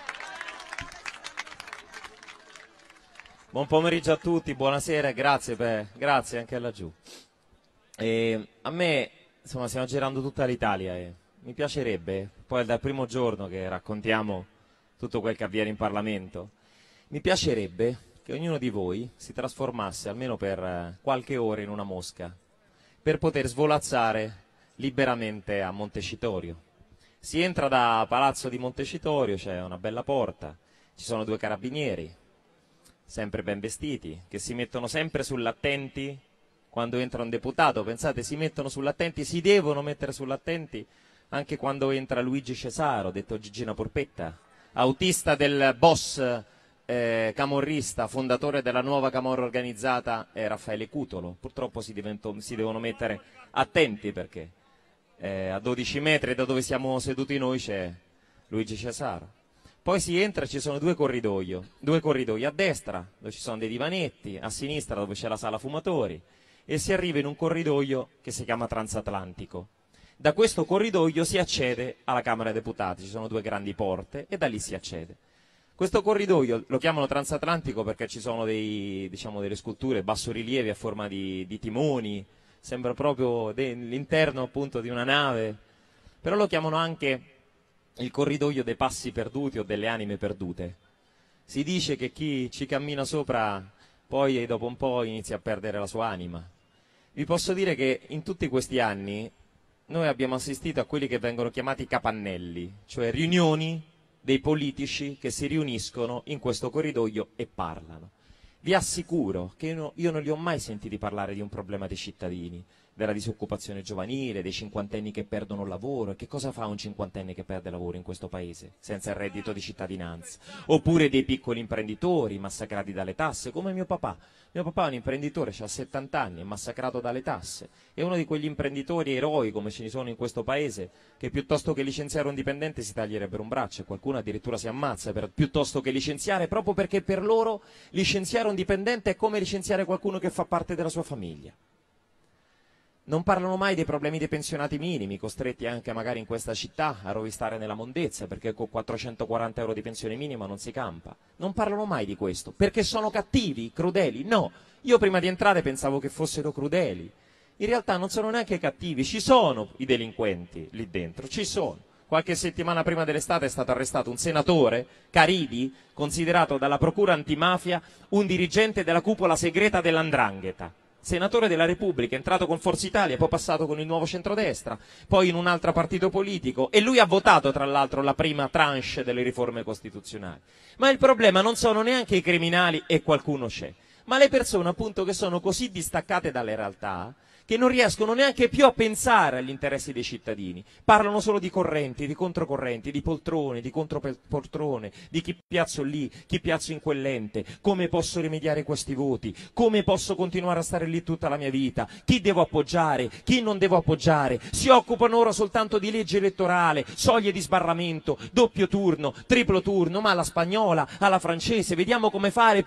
Buon pomeriggio a tutti, buonasera e grazie anche a laggiù. A me, insomma, stiamo girando tutta l'Italia e mi piacerebbe, poi dal primo giorno che raccontiamo tutto quel che avviene in Parlamento, mi piacerebbe che ognuno di voi si trasformasse almeno per qualche ora in una mosca, per poter svolazzare liberamente a Montecitorio. Si entra da Palazzo di Montecitorio, c'è una bella porta, ci sono 2 carabinieri, sempre ben vestiti, che si mettono sempre sull'attenti quando entra un deputato. Pensate, si mettono sull'attenti, si devono mettere sull'attenti anche quando entra Luigi Cesaro, detto Gigina Porpetta, autista del boss camorrista, fondatore della nuova camorra organizzata, Raffaele Cutolo. Purtroppo si devono mettere attenti perché a 12 metri da dove siamo seduti noi c'è Luigi Cesaro. Poi si entra e ci sono due corridoi a destra dove ci sono dei divanetti, a sinistra dove c'è la sala fumatori, e si arriva in un corridoio che si chiama transatlantico. Da questo corridoio si accede alla Camera dei Deputati, ci sono due grandi porte e da lì si accede. Questo corridoio lo chiamano transatlantico perché ci sono delle sculture bassorilievi a forma di timoni, sembra proprio l'interno appunto di una nave, però lo chiamano anche il corridoio dei passi perduti o delle anime perdute. Si dice che chi ci cammina sopra poi dopo un po' inizia a perdere la sua anima. Vi posso dire che in tutti questi anni noi abbiamo assistito a quelli che vengono chiamati capannelli, cioè riunioni dei politici che si riuniscono in questo corridoio e parlano. Vi assicuro che io non li ho mai sentiti parlare di un problema dei cittadini, della disoccupazione giovanile, dei cinquantenni che perdono il lavoro. E che cosa fa un cinquantenne che perde lavoro in questo paese senza il reddito di cittadinanza? Oppure dei piccoli imprenditori massacrati dalle tasse, come mio papà. Mio papà è un imprenditore, ha 70 anni, è massacrato dalle tasse. È uno di quegli imprenditori eroi, come ce ne sono in questo paese, che piuttosto che licenziare un dipendente si taglierebbero un braccio, e qualcuno addirittura si ammazza piuttosto che licenziare, proprio perché per loro licenziare un dipendente è come licenziare qualcuno che fa parte della sua famiglia. Non parlano mai dei problemi dei pensionati minimi, costretti anche magari in questa città a rovistare nella mondezza, perché con 440 euro di pensione minima non si campa. Non parlano mai di questo, perché sono cattivi, crudeli. No, io prima di entrare pensavo che fossero crudeli. In realtà non sono neanche cattivi, ci sono i delinquenti lì dentro, ci sono. Qualche settimana prima dell'estate è stato arrestato un senatore, Caridi, considerato dalla procura antimafia un dirigente della cupola segreta dell''ndrangheta. Senatore della Repubblica, entrato con Forza Italia, poi passato con il Nuovo Centrodestra, poi in un altro partito politico, e lui ha votato tra l'altro la prima tranche delle riforme costituzionali. Ma il problema non sono neanche i criminali, e qualcuno c'è, ma le persone appunto che sono così distaccate dalle realtà che non riescono neanche più a pensare agli interessi dei cittadini. Parlano solo di correnti, di controcorrenti, di poltrone, di contropoltrone, di chi piazzo lì, chi piazzo in quell'ente, come posso rimediare questi voti, come posso continuare a stare lì tutta la mia vita, chi devo appoggiare, chi non devo appoggiare. Si occupano ora soltanto di legge elettorale, soglie di sbarramento, doppio turno, triplo turno, ma alla spagnola, alla francese, vediamo come fare,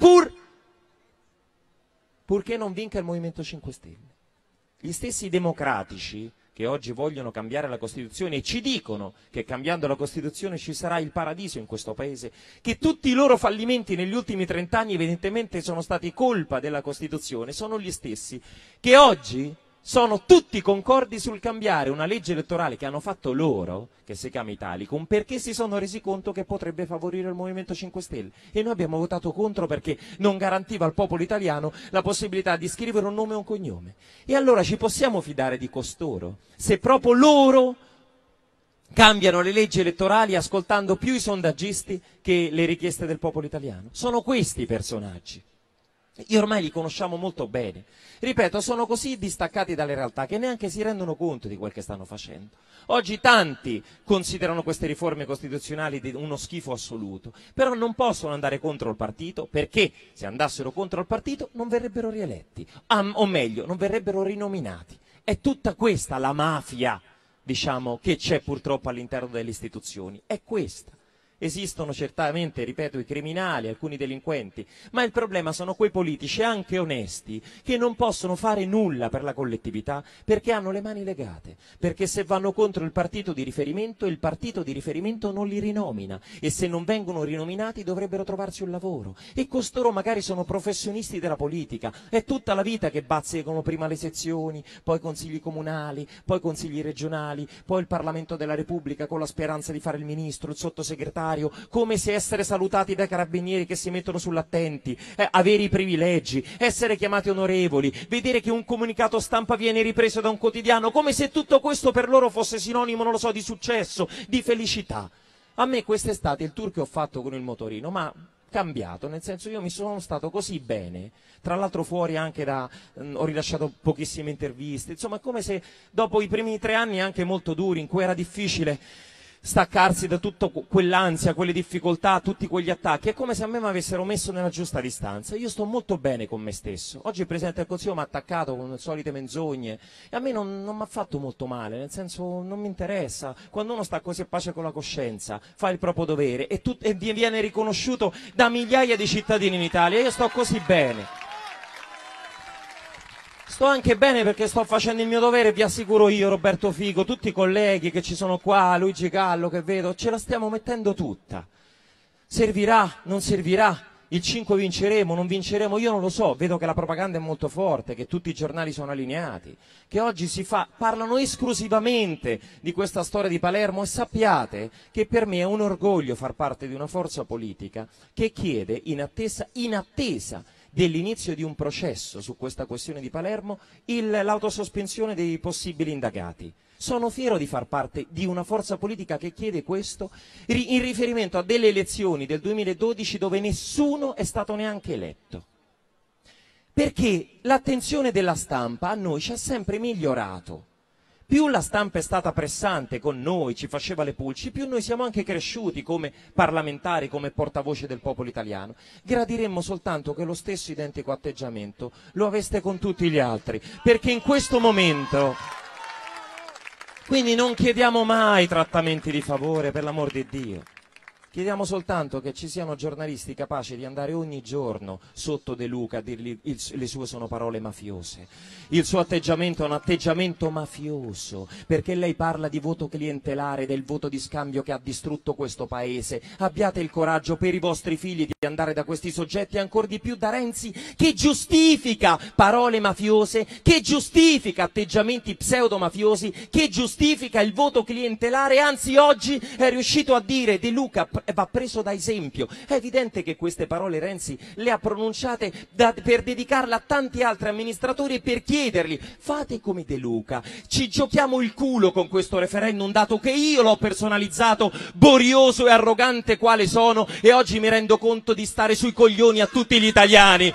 purché non vinca il Movimento 5 Stelle. Gli stessi democratici che oggi vogliono cambiare la Costituzione e ci dicono che cambiando la Costituzione ci sarà il paradiso in questo Paese, che tutti i loro fallimenti negli ultimi 30 anni evidentemente sono stati colpa della Costituzione, sono gli stessi che oggi sono tutti concordi sul cambiare una legge elettorale che hanno fatto loro, che si chiama Italicum, perché si sono resi conto che potrebbe favorire il Movimento 5 Stelle. E noi abbiamo votato contro perché non garantiva al popolo italiano la possibilità di scrivere un nome e un cognome. E allora ci possiamo fidare di costoro, se proprio loro cambiano le leggi elettorali ascoltando più i sondaggisti che le richieste del popolo italiano? Sono questi i personaggi. Io ormai li conosciamo molto bene. Ripeto, sono così distaccati dalle realtà che neanche si rendono conto di quel che stanno facendo. Oggi tanti considerano queste riforme costituzionali uno schifo assoluto, però non possono andare contro il partito, perché se andassero contro il partito non verrebbero rieletti, o meglio, non verrebbero rinominati. È tutta questa la mafia, diciamo, che c'è purtroppo all'interno delle istituzioni. È questa. Esistono certamente, ripeto, i criminali, alcuni delinquenti, ma il problema sono quei politici anche onesti che non possono fare nulla per la collettività perché hanno le mani legate, perché se vanno contro il partito di riferimento, il partito di riferimento non li rinomina, e se non vengono rinominati dovrebbero trovarsi un lavoro, e costoro magari sono professionisti della politica, è tutta la vita che bazzecano prima le sezioni, poi consigli comunali, poi consigli regionali, poi il Parlamento della Repubblica con la speranza di fare il ministro, il sottosegretario, come se essere salutati dai carabinieri che si mettono sull'attenti, avere i privilegi, essere chiamati onorevoli, vedere che un comunicato stampa viene ripreso da un quotidiano, come se tutto questo per loro fosse sinonimo, non lo so, di successo, di felicità. A me quest'estate il tour che ho fatto con il motorino, ma cambiato, nel senso io mi sono stato così bene, tra l'altro fuori anche ho rilasciato pochissime interviste, insomma è come se dopo i primi 3 anni anche molto duri in cui era difficile staccarsi da tutta quell'ansia, quelle difficoltà, tutti quegli attacchi, è come se a me mi avessero messo nella giusta distanza. Io sto molto bene con me stesso. Oggi il Presidente del Consiglio mi ha attaccato con le solite menzogne e a me non mi ha fatto molto male, nel senso non mi interessa. Quando uno sta così a pace con la coscienza, fa il proprio dovere e viene riconosciuto da migliaia di cittadini in Italia, io sto così bene. Sto anche bene perché sto facendo il mio dovere, vi assicuro io, Roberto Fico, tutti i colleghi che ci sono qua, Luigi Gallo che vedo, ce la stiamo mettendo tutta. Servirà, non servirà, il 5 vinceremo, non vinceremo, io non lo so, vedo che la propaganda è molto forte, che tutti i giornali sono allineati, che oggi parlano esclusivamente di questa storia di Palermo e sappiate che per me è un orgoglio far parte di una forza politica che chiede in attesa dell'inizio di un processo su questa questione di Palermo, l'autosospensione dei possibili indagati. Sono fiero di far parte di una forza politica che chiede questo in riferimento a delle elezioni del 2012 dove nessuno è stato neanche eletto. Perché l'attenzione della stampa a noi ci ha sempre migliorato. Più la stampa è stata pressante con noi, ci faceva le pulci, più noi siamo anche cresciuti come parlamentari, come portavoce del popolo italiano. Gradiremmo soltanto che lo stesso identico atteggiamento lo aveste con tutti gli altri, perché in questo momento... Quindi non chiediamo mai trattamenti di favore, per l'amor di Dio. Chiediamo soltanto che ci siano giornalisti capaci di andare ogni giorno sotto De Luca a dirgli le sue sono parole mafiose. Il suo atteggiamento è un atteggiamento mafioso, perché lei parla di voto clientelare, del voto di scambio che ha distrutto questo paese. Abbiate il coraggio per i vostri figli di andare da questi soggetti, ancor di più da Renzi, che giustifica parole mafiose, che giustifica atteggiamenti pseudo-mafiosi, che giustifica il voto clientelare, anzi oggi è riuscito a dire De Luca va preso da esempio. È evidente che queste parole Renzi le ha pronunciate per dedicarle a tanti altri amministratori e per chiedergli fate come De Luca, ci giochiamo il culo con questo referendum dato che io l'ho personalizzato, borioso e arrogante quale sono, e oggi mi rendo conto di stare sui coglioni a tutti gli italiani.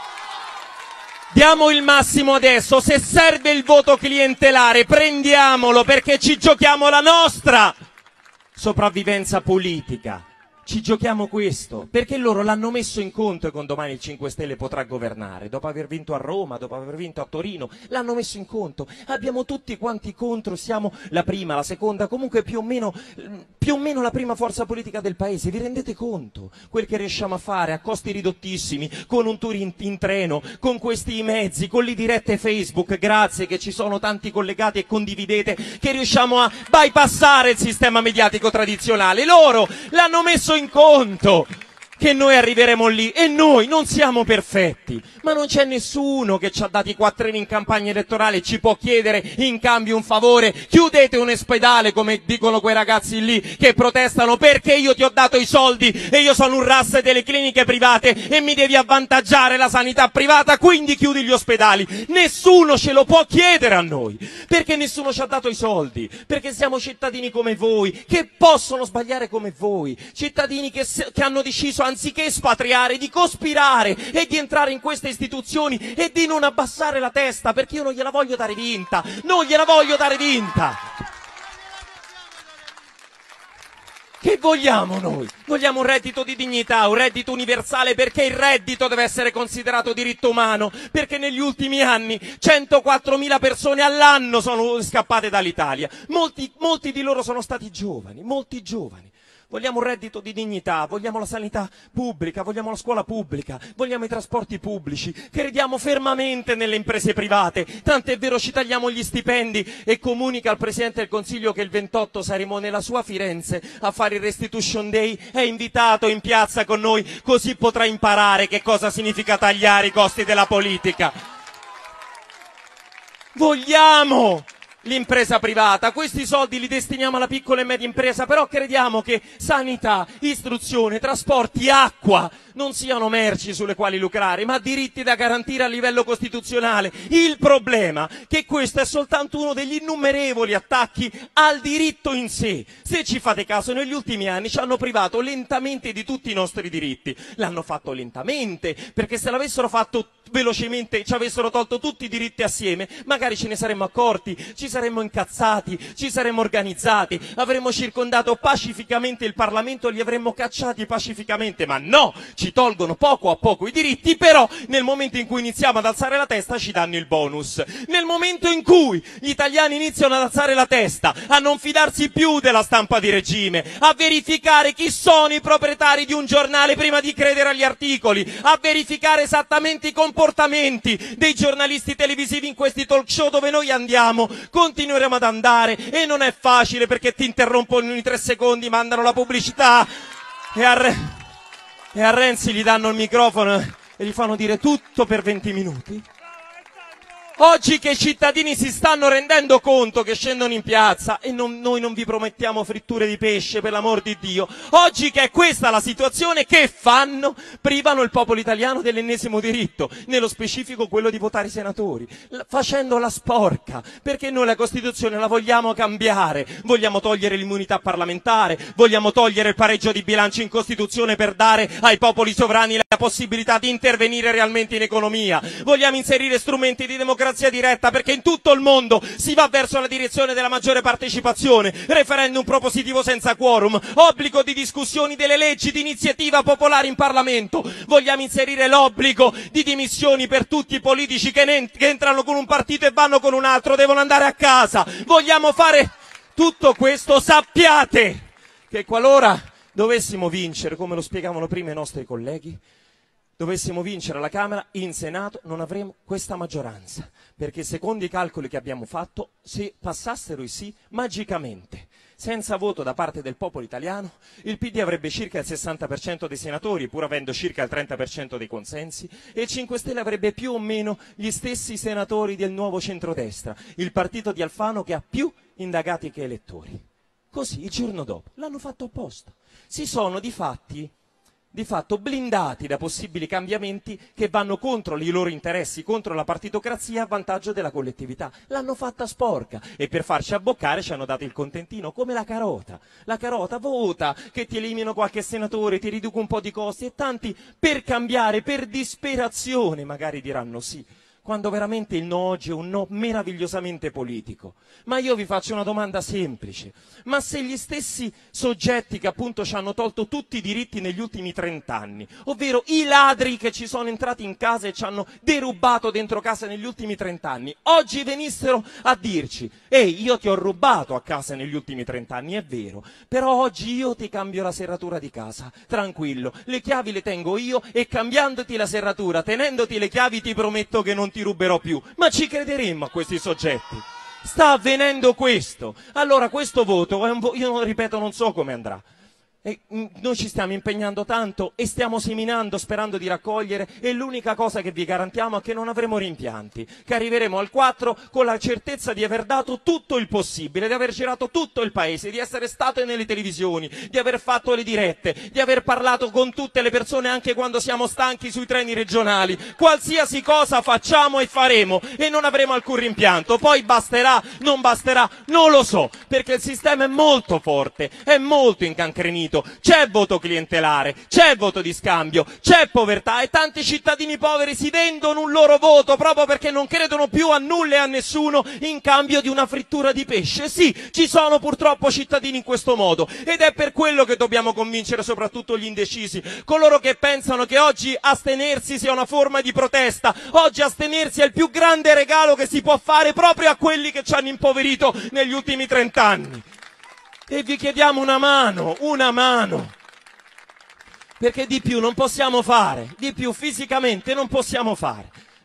Diamo il massimo adesso, se serve il voto clientelare prendiamolo, perché ci giochiamo la nostra sopravvivenza politica. Ci giochiamo questo, perché loro l'hanno messo in conto e con domani il 5 Stelle potrà governare, dopo aver vinto a Roma, dopo aver vinto a Torino, l'hanno messo in conto. Abbiamo tutti quanti contro, siamo la prima, la seconda, comunque più o meno la prima forza politica del paese. Vi rendete conto? Quel che riusciamo a fare a costi ridottissimi, con un tour in treno, con questi mezzi, con le dirette Facebook, grazie che ci sono tanti collegati e condividete, che riusciamo a bypassare il sistema mediatico tradizionale. Loro l'hanno messo in conto che noi arriveremo lì, e noi non siamo perfetti, ma non c'è nessuno che ci ha dati i quattrini in campagna elettorale e ci può chiedere in cambio un favore. Chiudete un ospedale, come dicono quei ragazzi lì che protestano, perché io ti ho dato i soldi e io sono un RAS delle cliniche private e mi devi avvantaggiare la sanità privata, quindi chiudi gli ospedali. Nessuno ce lo può chiedere a noi, perché nessuno ci ha dato i soldi, perché siamo cittadini come voi, che possono sbagliare come voi, cittadini che hanno deciso, anziché espatriare, di cospirare e di entrare in queste istituzioni e di non abbassare la testa, perché io non gliela voglio dare vinta, non gliela voglio dare vinta. Che vogliamo noi? Vogliamo un reddito di dignità, un reddito universale, perché il reddito deve essere considerato diritto umano, perché negli ultimi anni 104.000 persone all'anno sono scappate dall'Italia, molti di loro sono stati giovani, molti giovani. Vogliamo un reddito di dignità, vogliamo la sanità pubblica, vogliamo la scuola pubblica, vogliamo i trasporti pubblici, crediamo fermamente nelle imprese private, tant'è vero ci tagliamo gli stipendi, e comunica al Presidente del Consiglio che il 28 saremo nella sua Firenze a fare il Restitution Day. È invitato in piazza con noi, così potrà imparare che cosa significa tagliare i costi della politica. Vogliamo l'impresa privata, questi soldi li destiniamo alla piccola e media impresa, però crediamo che sanità, istruzione, trasporti, acqua non siano merci sulle quali lucrare, ma diritti da garantire a livello costituzionale. Il problema è che questo è soltanto uno degli innumerevoli attacchi al diritto in sé. Se ci fate caso, negli ultimi anni ci hanno privato lentamente di tutti i nostri diritti. L'hanno fatto lentamente, perché se l'avessero fatto velocemente, ci avessero tolto tutti i diritti assieme, magari ce ne saremmo accorti, ci saremmo incazzati, ci saremmo organizzati, avremmo circondato pacificamente il Parlamento, li avremmo cacciati pacificamente, ma no, ci tolgono poco a poco i diritti, però nel momento in cui iniziamo ad alzare la testa ci danno il bonus. Nel momento in cui gli italiani iniziano ad alzare la testa, a non fidarsi più della stampa di regime, a verificare chi sono i proprietari di un giornale prima di credere agli articoli, a verificare esattamente i comportamenti dei giornalisti televisivi in questi talk show dove noi andiamo, continueremo ad andare, e non è facile perché ti interrompono ogni 3 secondi, mandano la pubblicità e a Renzi gli danno il microfono e gli fanno dire tutto per 20 minuti. Oggi che i cittadini si stanno rendendo conto che scendono in piazza, e noi non vi promettiamo fritture di pesce, per l'amor di Dio, oggi che è questa la situazione, che fanno? Privano il popolo italiano dell'ennesimo diritto, nello specifico quello di votare i senatori, facendola sporca, perché noi la Costituzione la vogliamo cambiare, vogliamo togliere l'immunità parlamentare, vogliamo togliere il pareggio di bilancio in Costituzione per dare ai popoli sovrani la possibilità di intervenire realmente in economia, vogliamo inserire strumenti di democrazia diretta, perché in tutto il mondo si va verso la direzione della maggiore partecipazione, referendum propositivo senza quorum, obbligo di discussioni delle leggi di iniziativa popolare in Parlamento, vogliamo inserire l'obbligo di dimissioni per tutti i politici che entrano con un partito e vanno con un altro, devono andare a casa, vogliamo fare tutto questo. Sappiate che qualora dovessimo vincere, come lo spiegavano prima i nostri colleghi, dovessimo vincere alla Camera, in Senato non avremo questa maggioranza, perché secondo i calcoli che abbiamo fatto, se passassero i sì, magicamente, senza voto da parte del popolo italiano, il PD avrebbe circa il 60% dei senatori, pur avendo circa il 30% dei consensi, e il 5 Stelle avrebbe più o meno gli stessi senatori del nuovo centrodestra, il partito di Alfano che ha più indagati che elettori. Così, il giorno dopo, l'hanno fatto apposta. Si sono di fatto blindati da possibili cambiamenti che vanno contro i loro interessi, contro la partitocrazia, a vantaggio della collettività. L'hanno fatta sporca, e per farci abboccare ci hanno dato il contentino, come la carota. La carota, vota, che ti elimino qualche senatore, ti riduco un po' di costi, e tanti per cambiare, per disperazione magari diranno sì, quando veramente il no oggi è un no meravigliosamente politico. Ma io vi faccio una domanda semplice: ma se gli stessi soggetti che appunto ci hanno tolto tutti i diritti negli ultimi 30 anni, ovvero i ladri che ci sono entrati in casa e ci hanno derubato dentro casa negli ultimi 30 anni, oggi venissero a dirci: ehi, io ti ho rubato a casa negli ultimi 30 anni, è vero, però oggi io ti cambio la serratura di casa, tranquillo, le chiavi le tengo io, e cambiandoti la serratura, tenendoti le chiavi, ti prometto che non ti ruberò più. Ma ci crederemmo a questi soggetti? Sta avvenendo questo. Allora questo voto è io ripeto, non so come andrà. E noi ci stiamo impegnando tanto e stiamo seminando sperando di raccogliere, e l'unica cosa che vi garantiamo è che non avremo rimpianti, che arriveremo al 4 con la certezza di aver dato tutto il possibile, di aver girato tutto il paese, di essere state nelle televisioni, di aver fatto le dirette, di aver parlato con tutte le persone anche quando siamo stanchi sui treni regionali. Qualsiasi cosa facciamo e faremo, e non avremo alcun rimpianto. Poi basterà, non basterà, non lo so, perché il sistema è molto forte, è molto incancrenito. C'è voto clientelare, c'è voto di scambio, c'è povertà, e tanti cittadini poveri si vendono un loro voto proprio perché non credono più a nulla e a nessuno in cambio di una frittura di pesce. Sì, ci sono purtroppo cittadini in questo modo, ed è per quello che dobbiamo convincere soprattutto gli indecisi, coloro che pensano che oggi astenersi sia una forma di protesta. Oggi astenersi è il più grande regalo che si può fare proprio a quelli che ci hanno impoverito negli ultimi 30 anni. E vi chiediamo una mano, perché di più non possiamo fare, di più fisicamente non possiamo fare.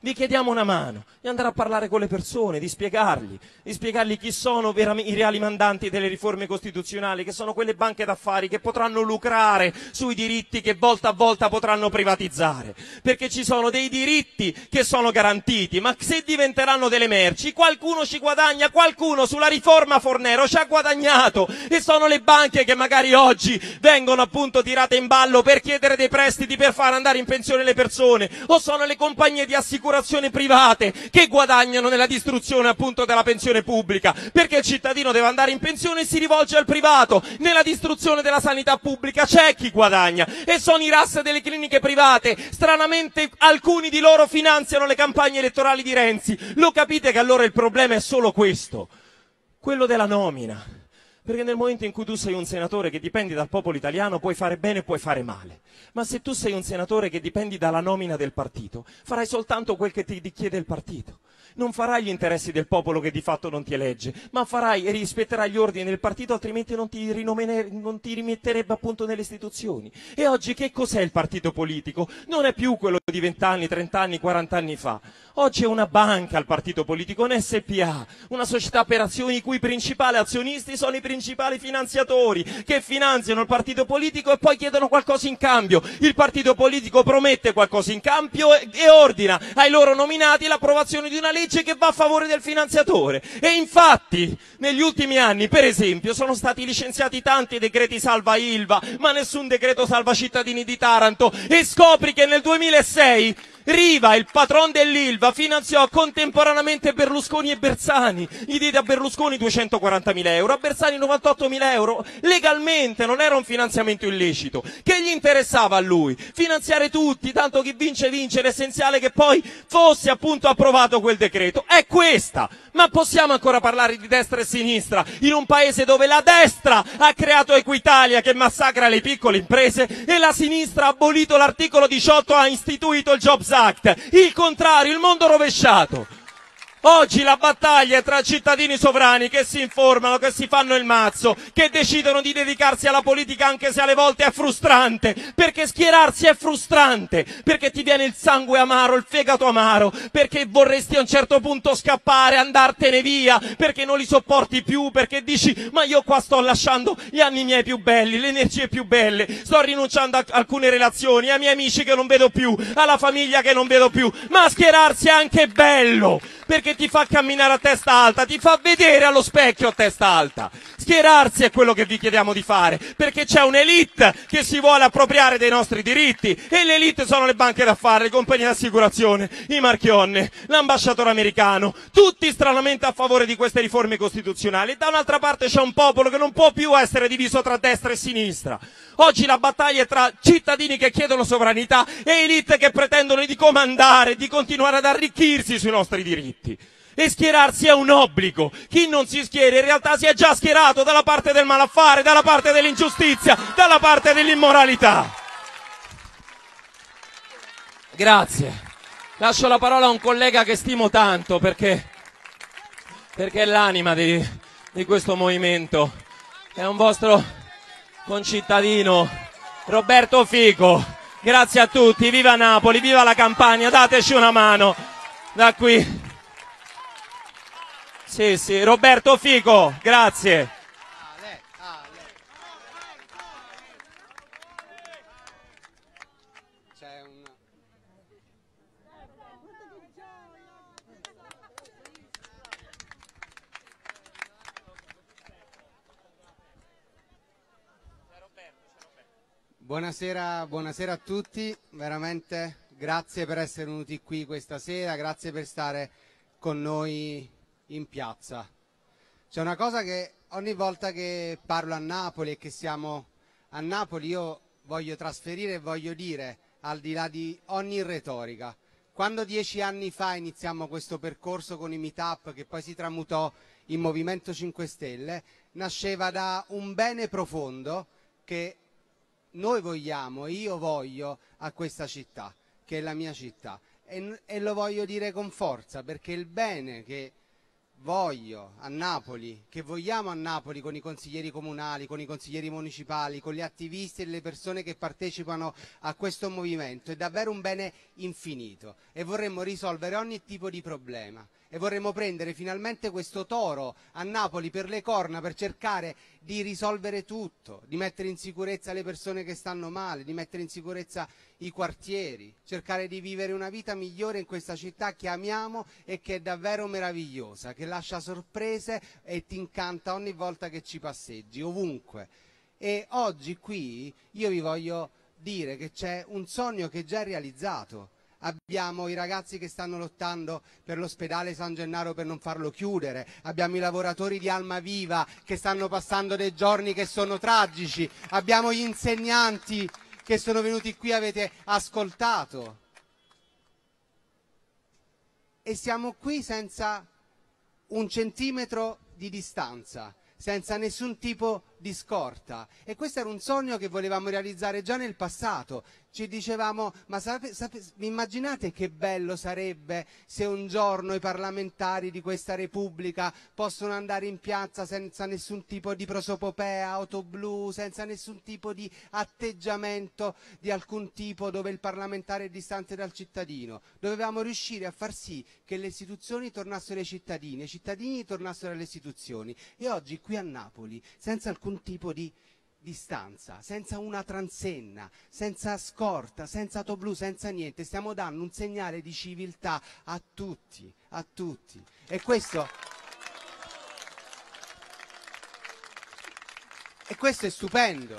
Vi chiediamo una mano di andare a parlare con le persone, di spiegargli chi sono i reali mandanti delle riforme costituzionali, che sono quelle banche d'affari che potranno lucrare sui diritti che volta a volta potranno privatizzare, perché ci sono dei diritti che sono garantiti, ma se diventeranno delle merci, qualcuno ci guadagna, qualcuno sulla riforma Fornero ci ha guadagnato, e sono le banche che magari oggi vengono appunto tirate in ballo per chiedere dei prestiti per far andare in pensione le persone, o sono le compagnie di assicurazione private che guadagnano nella distruzione appunto della pensione pubblica, perché il cittadino deve andare in pensione e si rivolge al privato. Nella distruzione della sanità pubblica c'è chi guadagna, e sono i RAS delle cliniche private. Stranamente alcuni di loro finanziano le campagne elettorali di Renzi. Lo capite che allora il problema è solo questo, quello della nomina? Perché nel momento in cui tu sei un senatore che dipendi dal popolo italiano puoi fare bene e puoi fare male, ma se tu sei un senatore che dipendi dalla nomina del partito farai soltanto quel che ti chiede il partito. Non farai gli interessi del popolo che di fatto non ti elegge, ma farai e rispetterai gli ordini del partito, altrimenti non ti rimetterebbe appunto nelle istituzioni. E oggi che cos'è il partito politico? Non è più quello di 20 anni, 30 anni, 40 anni fa. Oggi è una banca il partito politico, un SPA, una società per azioni i cui principali azionisti sono i principali finanziatori, che finanziano il partito politico e poi chiedono qualcosa in cambio. Il partito politico promette qualcosa in cambio e ordina ai loro nominati l'approvazione di una legge che va a favore del finanziatore. E infatti negli ultimi anni, per esempio, sono stati licenziati tanti decreti salva Ilva, ma nessun decreto salva cittadini di Taranto, e scopri che nel 2006 Riva, il patron dell'Ilva, finanziò contemporaneamente Berlusconi e Bersani. Gli diede a Berlusconi 240.000 euro, a Bersani 98.000 euro, legalmente, non era un finanziamento illecito. Che gli interessava a lui? Finanziare tutti, tanto chi vince vince, l'essenziale che poi fosse appunto approvato quel decreto. È questa! Ma possiamo ancora parlare di destra e sinistra in un paese dove la destra ha creato Equitalia che massacra le piccole imprese e la sinistra ha abolito l'articolo 18, ha istituito il Jobs Act? Il contrario, il mondo rovesciato. Oggi la battaglia è tra cittadini sovrani che si informano, che si fanno il mazzo, che decidono di dedicarsi alla politica anche se alle volte è frustrante, perché schierarsi è frustrante, perché ti viene il sangue amaro, il fegato amaro, perché vorresti a un certo punto scappare, andartene via, perché non li sopporti più, perché dici ma io qua sto lasciando gli anni miei più belli, le energie più belle, sto rinunciando a alcune relazioni, ai miei amici che non vedo più, alla famiglia che non vedo più, ma schierarsi è anche bello, perché ti fa camminare a testa alta, ti fa vedere allo specchio a testa alta. Schierarsi è quello che vi chiediamo di fare, perché c'è un'elite che si vuole appropriare dei nostri diritti, e l'elite sono le banche d'affari, le compagnie di assicurazione, i Marchionne, l'ambasciatore americano, tutti stranamente a favore di queste riforme costituzionali. Da un'altra parte c'è un popolo che non può più essere diviso tra destra e sinistra. Oggi la battaglia è tra cittadini che chiedono sovranità e elite che pretendono di comandare, di continuare ad arricchirsi sui nostri diritti. E schierarsi è un obbligo. Chi non si schiera in realtà si è già schierato dalla parte del malaffare, dalla parte dell'ingiustizia, dalla parte dell'immoralità. Grazie. Lascio la parola a un collega che stimo tanto perché è l'anima di questo movimento. È un vostro concittadino, Roberto Fico. Grazie a tutti, viva Napoli, viva la Campania, dateci una mano da qui. Sì, Roberto Fico, grazie. Buonasera a tutti, veramente grazie per essere venuti qui questa sera, grazie per stare con noi in piazza. C'è una cosa che ogni volta che parlo a Napoli e che siamo a Napoli io voglio trasferire e voglio dire, al di là di ogni retorica. Quando 10 anni fa iniziamo questo percorso con i meetup che poi si tramutò in Movimento 5 Stelle, nasceva da un bene profondo che noi vogliamo, io voglio a questa città, che è la mia città, e lo voglio dire con forza, perché il bene che voglio a Napoli, che vogliamo a Napoli con i consiglieri comunali, con i consiglieri municipali, con gli attivisti e le persone che partecipano a questo movimento, è davvero un bene infinito e vorremmo risolvere ogni tipo di problema e vorremmo prendere finalmente questo toro a Napoli per le corna per cercare di risolvere tutto, di mettere in sicurezza le persone che stanno male, di mettere in sicurezza i quartieri, cercare di vivere una vita migliore in questa città che amiamo e che è davvero meravigliosa, che lascia sorprese e ti incanta ogni volta che ci passeggi, ovunque. E oggi qui io vi voglio dire che c'è un sogno che è già realizzato. Abbiamo i ragazzi che stanno lottando per l'ospedale San Gennaro per non farlo chiudere, abbiamo i lavoratori di Almaviva che stanno passando dei giorni che sono tragici, abbiamo gli insegnanti che sono venuti qui, avete ascoltato. E siamo qui senza un centimetro di distanza, senza nessun tipo di scorta. E questo era un sogno che volevamo realizzare già nel passato. Ci dicevamo, ma vi immaginate che bello sarebbe se un giorno i parlamentari di questa Repubblica possono andare in piazza senza nessun tipo di prosopopea, auto blu, senza nessun tipo di atteggiamento di alcun tipo dove il parlamentare è distante dal cittadino. Dovevamo riuscire a far sì che le istituzioni tornassero ai cittadini, e i cittadini tornassero alle istituzioni. E oggi qui a Napoli, senza alcun tipo di distanza, senza una transenna, senza scorta, senza auto blu, senza niente, stiamo dando un segnale di civiltà a tutti, a tutti. E questo è stupendo,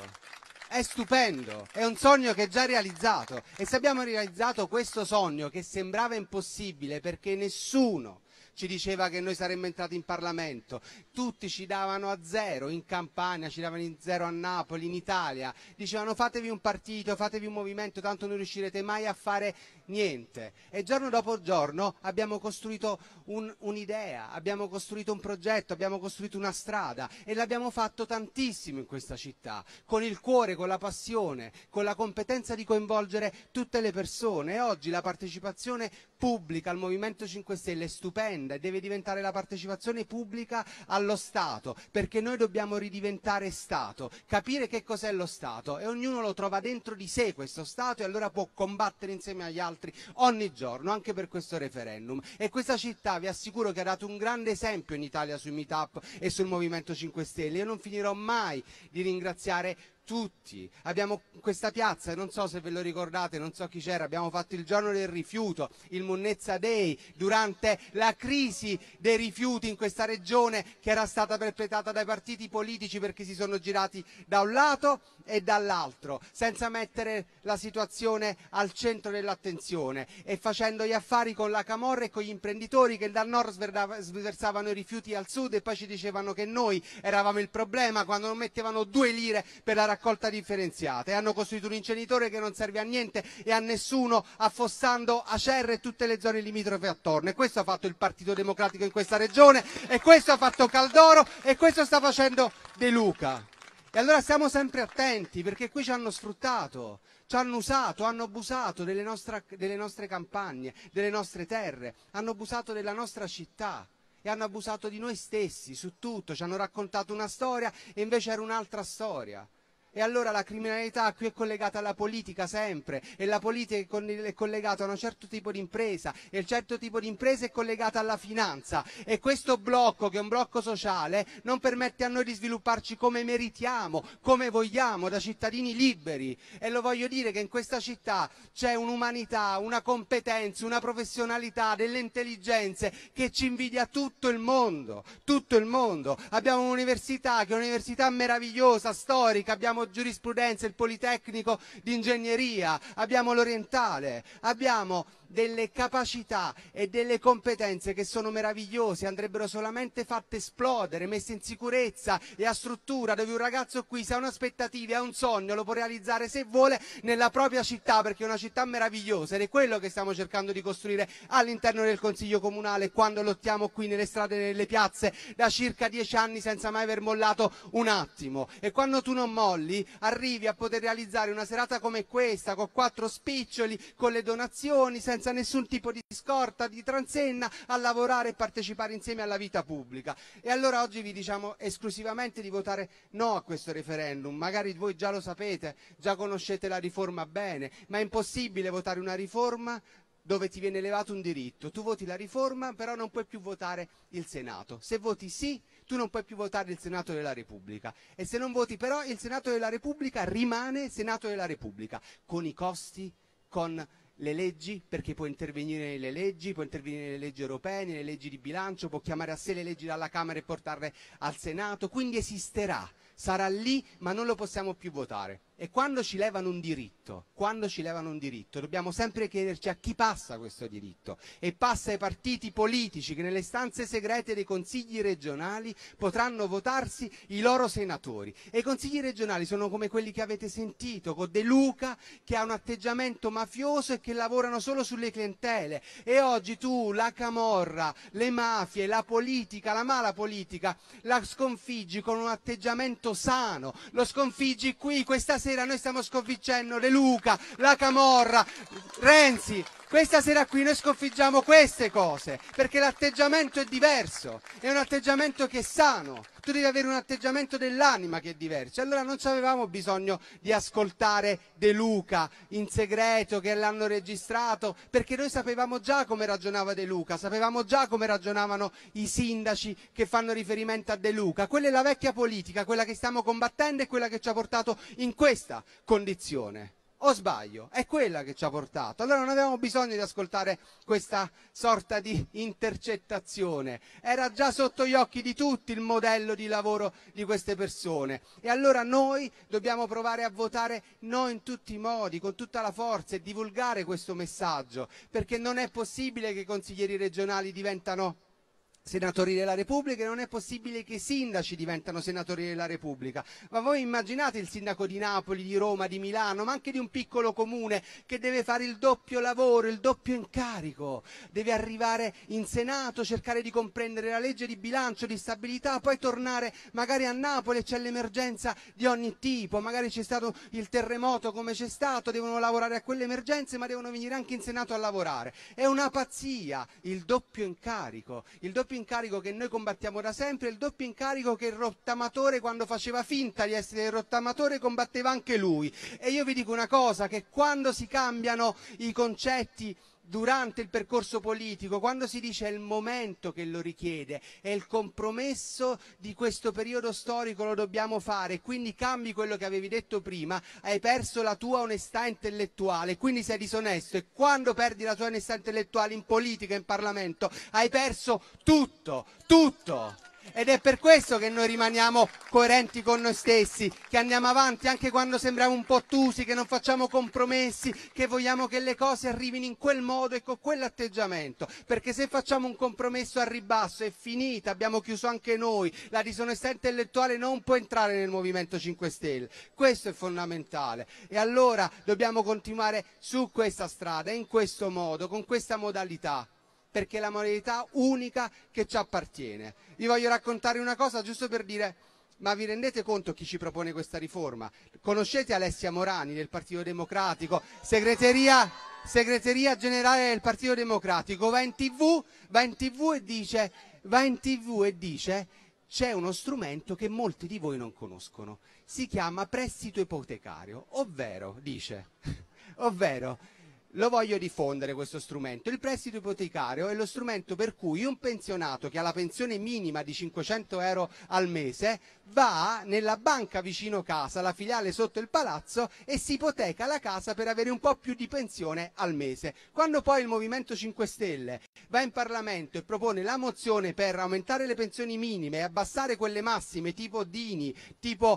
è un sogno che è già realizzato. E se abbiamo realizzato questo sogno che sembrava impossibile perché nessuno ci diceva che noi saremmo entrati in Parlamento, tutti ci davano a zero in Campania, ci davano in zero a Napoli, in Italia, dicevano fatevi un partito, fatevi un movimento, tanto non riuscirete mai a fare niente. E giorno dopo giorno abbiamo costruito un'idea, abbiamo costruito un progetto, abbiamo costruito una strada e l'abbiamo fatto tantissimo in questa città, con il cuore, con la passione, con la competenza di coinvolgere tutte le persone. E oggi la partecipazione pubblica al Movimento 5 Stelle è stupenda e deve diventare la partecipazione pubblica allo Stato, perché noi dobbiamo ridiventare Stato, capire che cos'è lo Stato e ognuno lo trova dentro di sé questo Stato e allora può combattere insieme agli altri ogni giorno, anche per questo referendum. E questa città vi assicuro che ha dato un grande esempio in Italia sui meetup e sul Movimento 5 Stelle. Io non finirò mai di ringraziare tutti. Abbiamo questa piazza, non so se ve lo ricordate, non so chi c'era, abbiamo fatto il giorno del rifiuto, il Munnezza Day, durante la crisi dei rifiuti in questa regione che era stata perpetrata dai partiti politici perché si sono girati da un lato e dall'altro, senza mettere la situazione al centro dell'attenzione e facendo gli affari con la camorra e con gli imprenditori che dal nord sversavano i rifiuti al sud e poi ci dicevano che noi eravamo il problema quando non mettevano 2 lire per la raccolta differenziata, e hanno costruito un inceneritore che non serve a niente e a nessuno, affossando Acerre e tutte le zone limitrofe attorno. E questo ha fatto il Partito Democratico in questa regione, e questo ha fatto Caldoro, e questo sta facendo De Luca. E allora stiamo sempre attenti, perché qui ci hanno sfruttato, ci hanno usato, hanno abusato delle nostre campagne, delle nostre terre, hanno abusato della nostra città e hanno abusato di noi stessi su tutto, ci hanno raccontato una storia e invece era un'altra storia. E allora la criminalità qui è collegata alla politica sempre, e la politica è collegata a un certo tipo di impresa, e il certo tipo di impresa è collegata alla finanza, e questo blocco, che è un blocco sociale, non permette a noi di svilupparci come meritiamo, come vogliamo, da cittadini liberi. E lo voglio dire che in questa città c'è un'umanità, una competenza, una professionalità, delle intelligenze che ci invidia tutto il mondo, tutto il mondo. Abbiamo un'università che è un'università meravigliosa, storica, abbiamo giurisprudenza, il Politecnico di Ingegneria, abbiamo l'Orientale, abbiamo delle capacità e delle competenze che sono meravigliose, andrebbero solamente fatte esplodere, messe in sicurezza e a struttura, dove un ragazzo qui, se ha un'aspettativa, ha un sogno, lo può realizzare se vuole nella propria città, perché è una città meravigliosa, ed è quello che stiamo cercando di costruire all'interno del Consiglio Comunale quando lottiamo qui nelle strade e nelle piazze da circa 10 anni senza mai aver mollato un attimo. E quando tu non molli, arrivi a poter realizzare una serata come questa, con 4 spiccioli, con le donazioni, senza senza nessun tipo di scorta, di transenna, a lavorare e partecipare insieme alla vita pubblica. E allora oggi vi diciamo esclusivamente di votare no a questo referendum. Magari voi già lo sapete, già conoscete la riforma bene, ma è impossibile votare una riforma dove ti viene levato un diritto. Tu voti la riforma, però non puoi più votare il Senato. Se voti sì, tu non puoi più votare il Senato della Repubblica. E se non voti però, il Senato della Repubblica rimane Senato della Repubblica, con i costi, con le leggi, perché può intervenire nelle leggi, può intervenire nelle leggi europee, nelle leggi di bilancio, può chiamare a sé le leggi dalla Camera e portarle al Senato, quindi esisterà, sarà lì, ma non lo possiamo più votare. E quando ci levano un diritto, dobbiamo sempre chiederci a chi passa questo diritto. E passa ai partiti politici che nelle stanze segrete dei consigli regionali potranno votarsi i loro senatori. E i consigli regionali sono come quelli che avete sentito, con De Luca che ha un atteggiamento mafioso e che lavorano solo sulle clientele. E oggi tu la camorra, le mafie, la politica, la mala politica, la sconfiggi con un atteggiamento sano. Lo sconfiggi qui, questa sera noi stiamo sconfiggendo De Luca, la camorra, Renzi. Questa sera qui noi sconfiggiamo queste cose, perché l'atteggiamento è diverso, è un atteggiamento che è sano. Tu devi avere un atteggiamento dell'anima che è diverso. Allora non avevamo bisogno di ascoltare De Luca in segreto, che l'hanno registrato, perché noi sapevamo già come ragionava De Luca, sapevamo già come ragionavano i sindaci che fanno riferimento a De Luca. Quella è la vecchia politica, quella che stiamo combattendo e quella che ci ha portato in questa condizione. O sbaglio? È quella che ci ha portato. Allora non avevamo bisogno di ascoltare questa sorta di intercettazione. Era già sotto gli occhi di tutti il modello di lavoro di queste persone. E allora noi dobbiamo provare a votare no in tutti i modi, con tutta la forza, e divulgare questo messaggio, perché non è possibile che i consiglieri regionali diventano senatori della Repubblica, e non è possibile che i sindaci diventano senatori della Repubblica. Ma voi immaginate il sindaco di Napoli, di Roma, di Milano, ma anche di un piccolo comune che deve fare il doppio lavoro, il doppio incarico, deve arrivare in Senato, cercare di comprendere la legge di bilancio, di stabilità, poi tornare magari a Napoli e c'è l'emergenza di ogni tipo, magari c'è stato il terremoto come c'è stato, devono lavorare a quelle emergenze, ma devono venire anche in Senato a lavorare. È una pazzia il doppio incarico che noi combattiamo da sempre, il doppio incarico che il rottamatore, quando faceva finta di essere il rottamatore, combatteva anche lui. E io vi dico una cosa, che quando si cambiano i concetti durante il percorso politico, quando si dice è il momento che lo richiede, è il compromesso di questo periodo storico, lo dobbiamo fare, quindi cambi quello che avevi detto prima, hai perso la tua onestà intellettuale, quindi sei disonesto, e quando perdi la tua onestà intellettuale in politica, in Parlamento, hai perso tutto, tutto. Ed è per questo che noi rimaniamo coerenti con noi stessi, che andiamo avanti anche quando sembriamo un po' ottusi, che non facciamo compromessi, che vogliamo che le cose arrivino in quel modo e con quell'atteggiamento, perché se facciamo un compromesso al ribasso è finita, abbiamo chiuso anche noi, la disonestà intellettuale non può entrare nel Movimento 5 Stelle, questo è fondamentale. E allora dobbiamo continuare su questa strada, in questo modo, con questa modalità, perché è la modalità unica che ci appartiene. Vi voglio raccontare una cosa giusto per dire, ma vi rendete conto chi ci propone questa riforma? Conoscete Alessia Morani del Partito Democratico, segreteria generale del Partito Democratico, va in TV e dice c'è uno strumento che molti di voi non conoscono, si chiama prestito ipotecario, ovvero lo voglio diffondere questo strumento. Il prestito ipotecario è lo strumento per cui un pensionato che ha la pensione minima di 500 euro al mese va nella banca vicino casa, la filiale sotto il palazzo, e si ipoteca la casa per avere un po' più di pensione al mese. Quando poi il Movimento 5 Stelle va in Parlamento e propone la mozione per aumentare le pensioni minime e abbassare quelle massime tipo Dini, tipo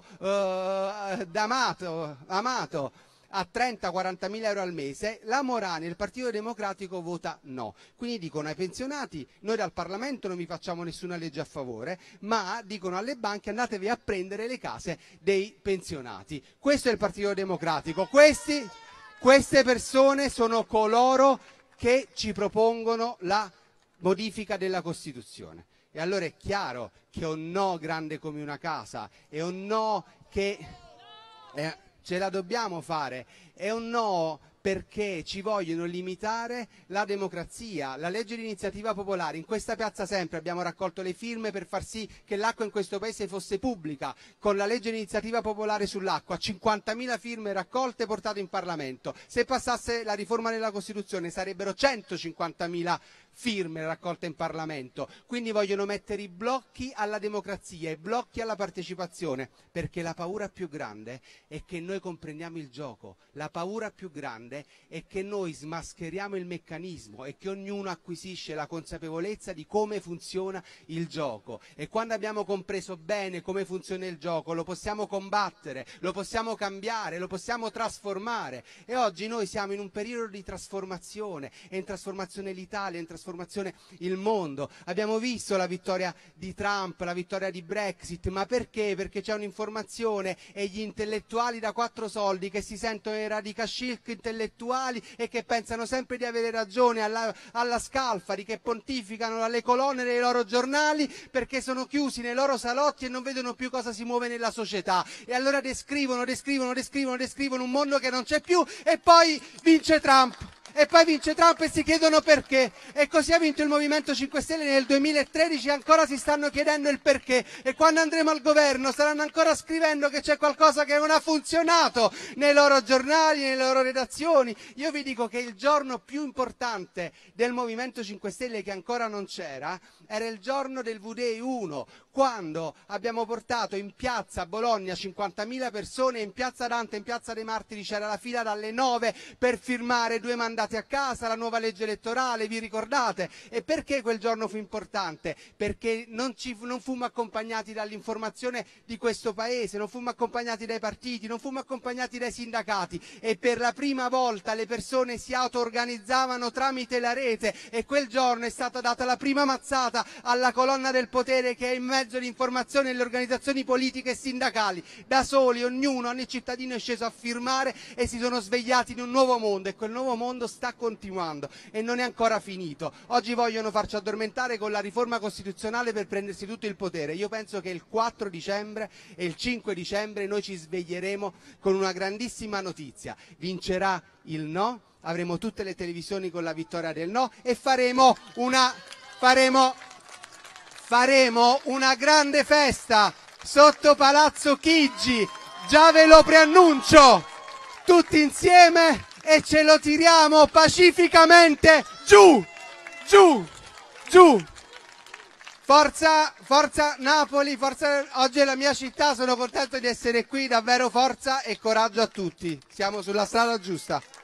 Amato, a 30-40 mila euro al mese, la Morani e il Partito Democratico vota no. Quindi dicono ai pensionati, noi dal Parlamento non vi facciamo nessuna legge a favore, ma dicono alle banche andatevi a prendere le case dei pensionati. Questo è il Partito Democratico. Queste persone sono coloro che ci propongono la modifica della Costituzione. E allora è chiaro che un no grande come una casa, è un no che ce la dobbiamo fare, è un no perché ci vogliono limitare la democrazia, la legge di iniziativa popolare. In questa piazza sempre abbiamo raccolto le firme per far sì che l'acqua in questo paese fosse pubblica, con la legge di iniziativa popolare sull'acqua, 50.000 firme raccolte e portate in Parlamento. Se passasse la riforma della Costituzione sarebbero 150.000 firme raccolte in Parlamento. Quindi vogliono mettere i blocchi alla democrazia, i blocchi alla partecipazione, perché la paura più grande è che noi comprendiamo il gioco, la paura più grande è che noi smascheriamo il meccanismo e che ognuno acquisisce la consapevolezza di come funziona il gioco, e quando abbiamo compreso bene come funziona il gioco lo possiamo combattere, lo possiamo cambiare, lo possiamo trasformare. E oggi noi siamo in un periodo di trasformazione, è in trasformazione l'Italia, è in trasformazione il mondo. Abbiamo visto la vittoria di Trump, la vittoria di Brexit, ma perché? Perché c'è un'informazione e gli intellettuali da 4 soldi che si sentono i radicascilc intellettuali e che pensano sempre di avere ragione, alla Scalfari, che pontificano alle colonne dei loro giornali perché sono chiusi nei loro salotti e non vedono più cosa si muove nella società, e allora descrivono un mondo che non c'è più, e poi vince Trump. E si chiedono perché. E così ha vinto il Movimento 5 Stelle nel 2013 e ancora si stanno chiedendo il perché. E quando andremo al governo staranno ancora scrivendo che c'è qualcosa che non ha funzionato nei loro giornali, nelle loro redazioni. Io vi dico che il giorno più importante del Movimento 5 Stelle, che ancora non c'era, era il giorno del V-Day 1, quando abbiamo portato in piazza a Bologna 50.000 persone, e in piazza Dante, in piazza dei Martiri c'era la fila dalle 9 per firmare 2 mandati a casa, la nuova legge elettorale, vi ricordate? E perché quel giorno fu importante? Perché non fummo accompagnati dall'informazione di questo paese, non fummo accompagnati dai partiti, non fummo accompagnati dai sindacati, e per la prima volta le persone si auto-organizzavano tramite la rete, e quel giorno è stata data la prima mazzata alla colonna del potere che è in mezzo all'informazione e alle organizzazioni politiche e sindacali. Da soli, ogni cittadino è sceso a firmare e si sono svegliati in un nuovo mondo, e quel nuovo mondo sta continuando e non è ancora finito. Oggi vogliono farci addormentare con la riforma costituzionale per prendersi tutto il potere. Io penso che il 4 dicembre e il 5 dicembre noi ci sveglieremo con una grandissima notizia: vincerà il no, avremo tutte le televisioni con la vittoria del no, e faremo una grande festa sotto Palazzo Chigi, già ve lo preannuncio, tutti insieme, e ce lo tiriamo pacificamente giù, giù, giù. Forza Napoli, forza, oggi è la mia città, sono contento di essere qui, davvero forza e coraggio a tutti, siamo sulla strada giusta.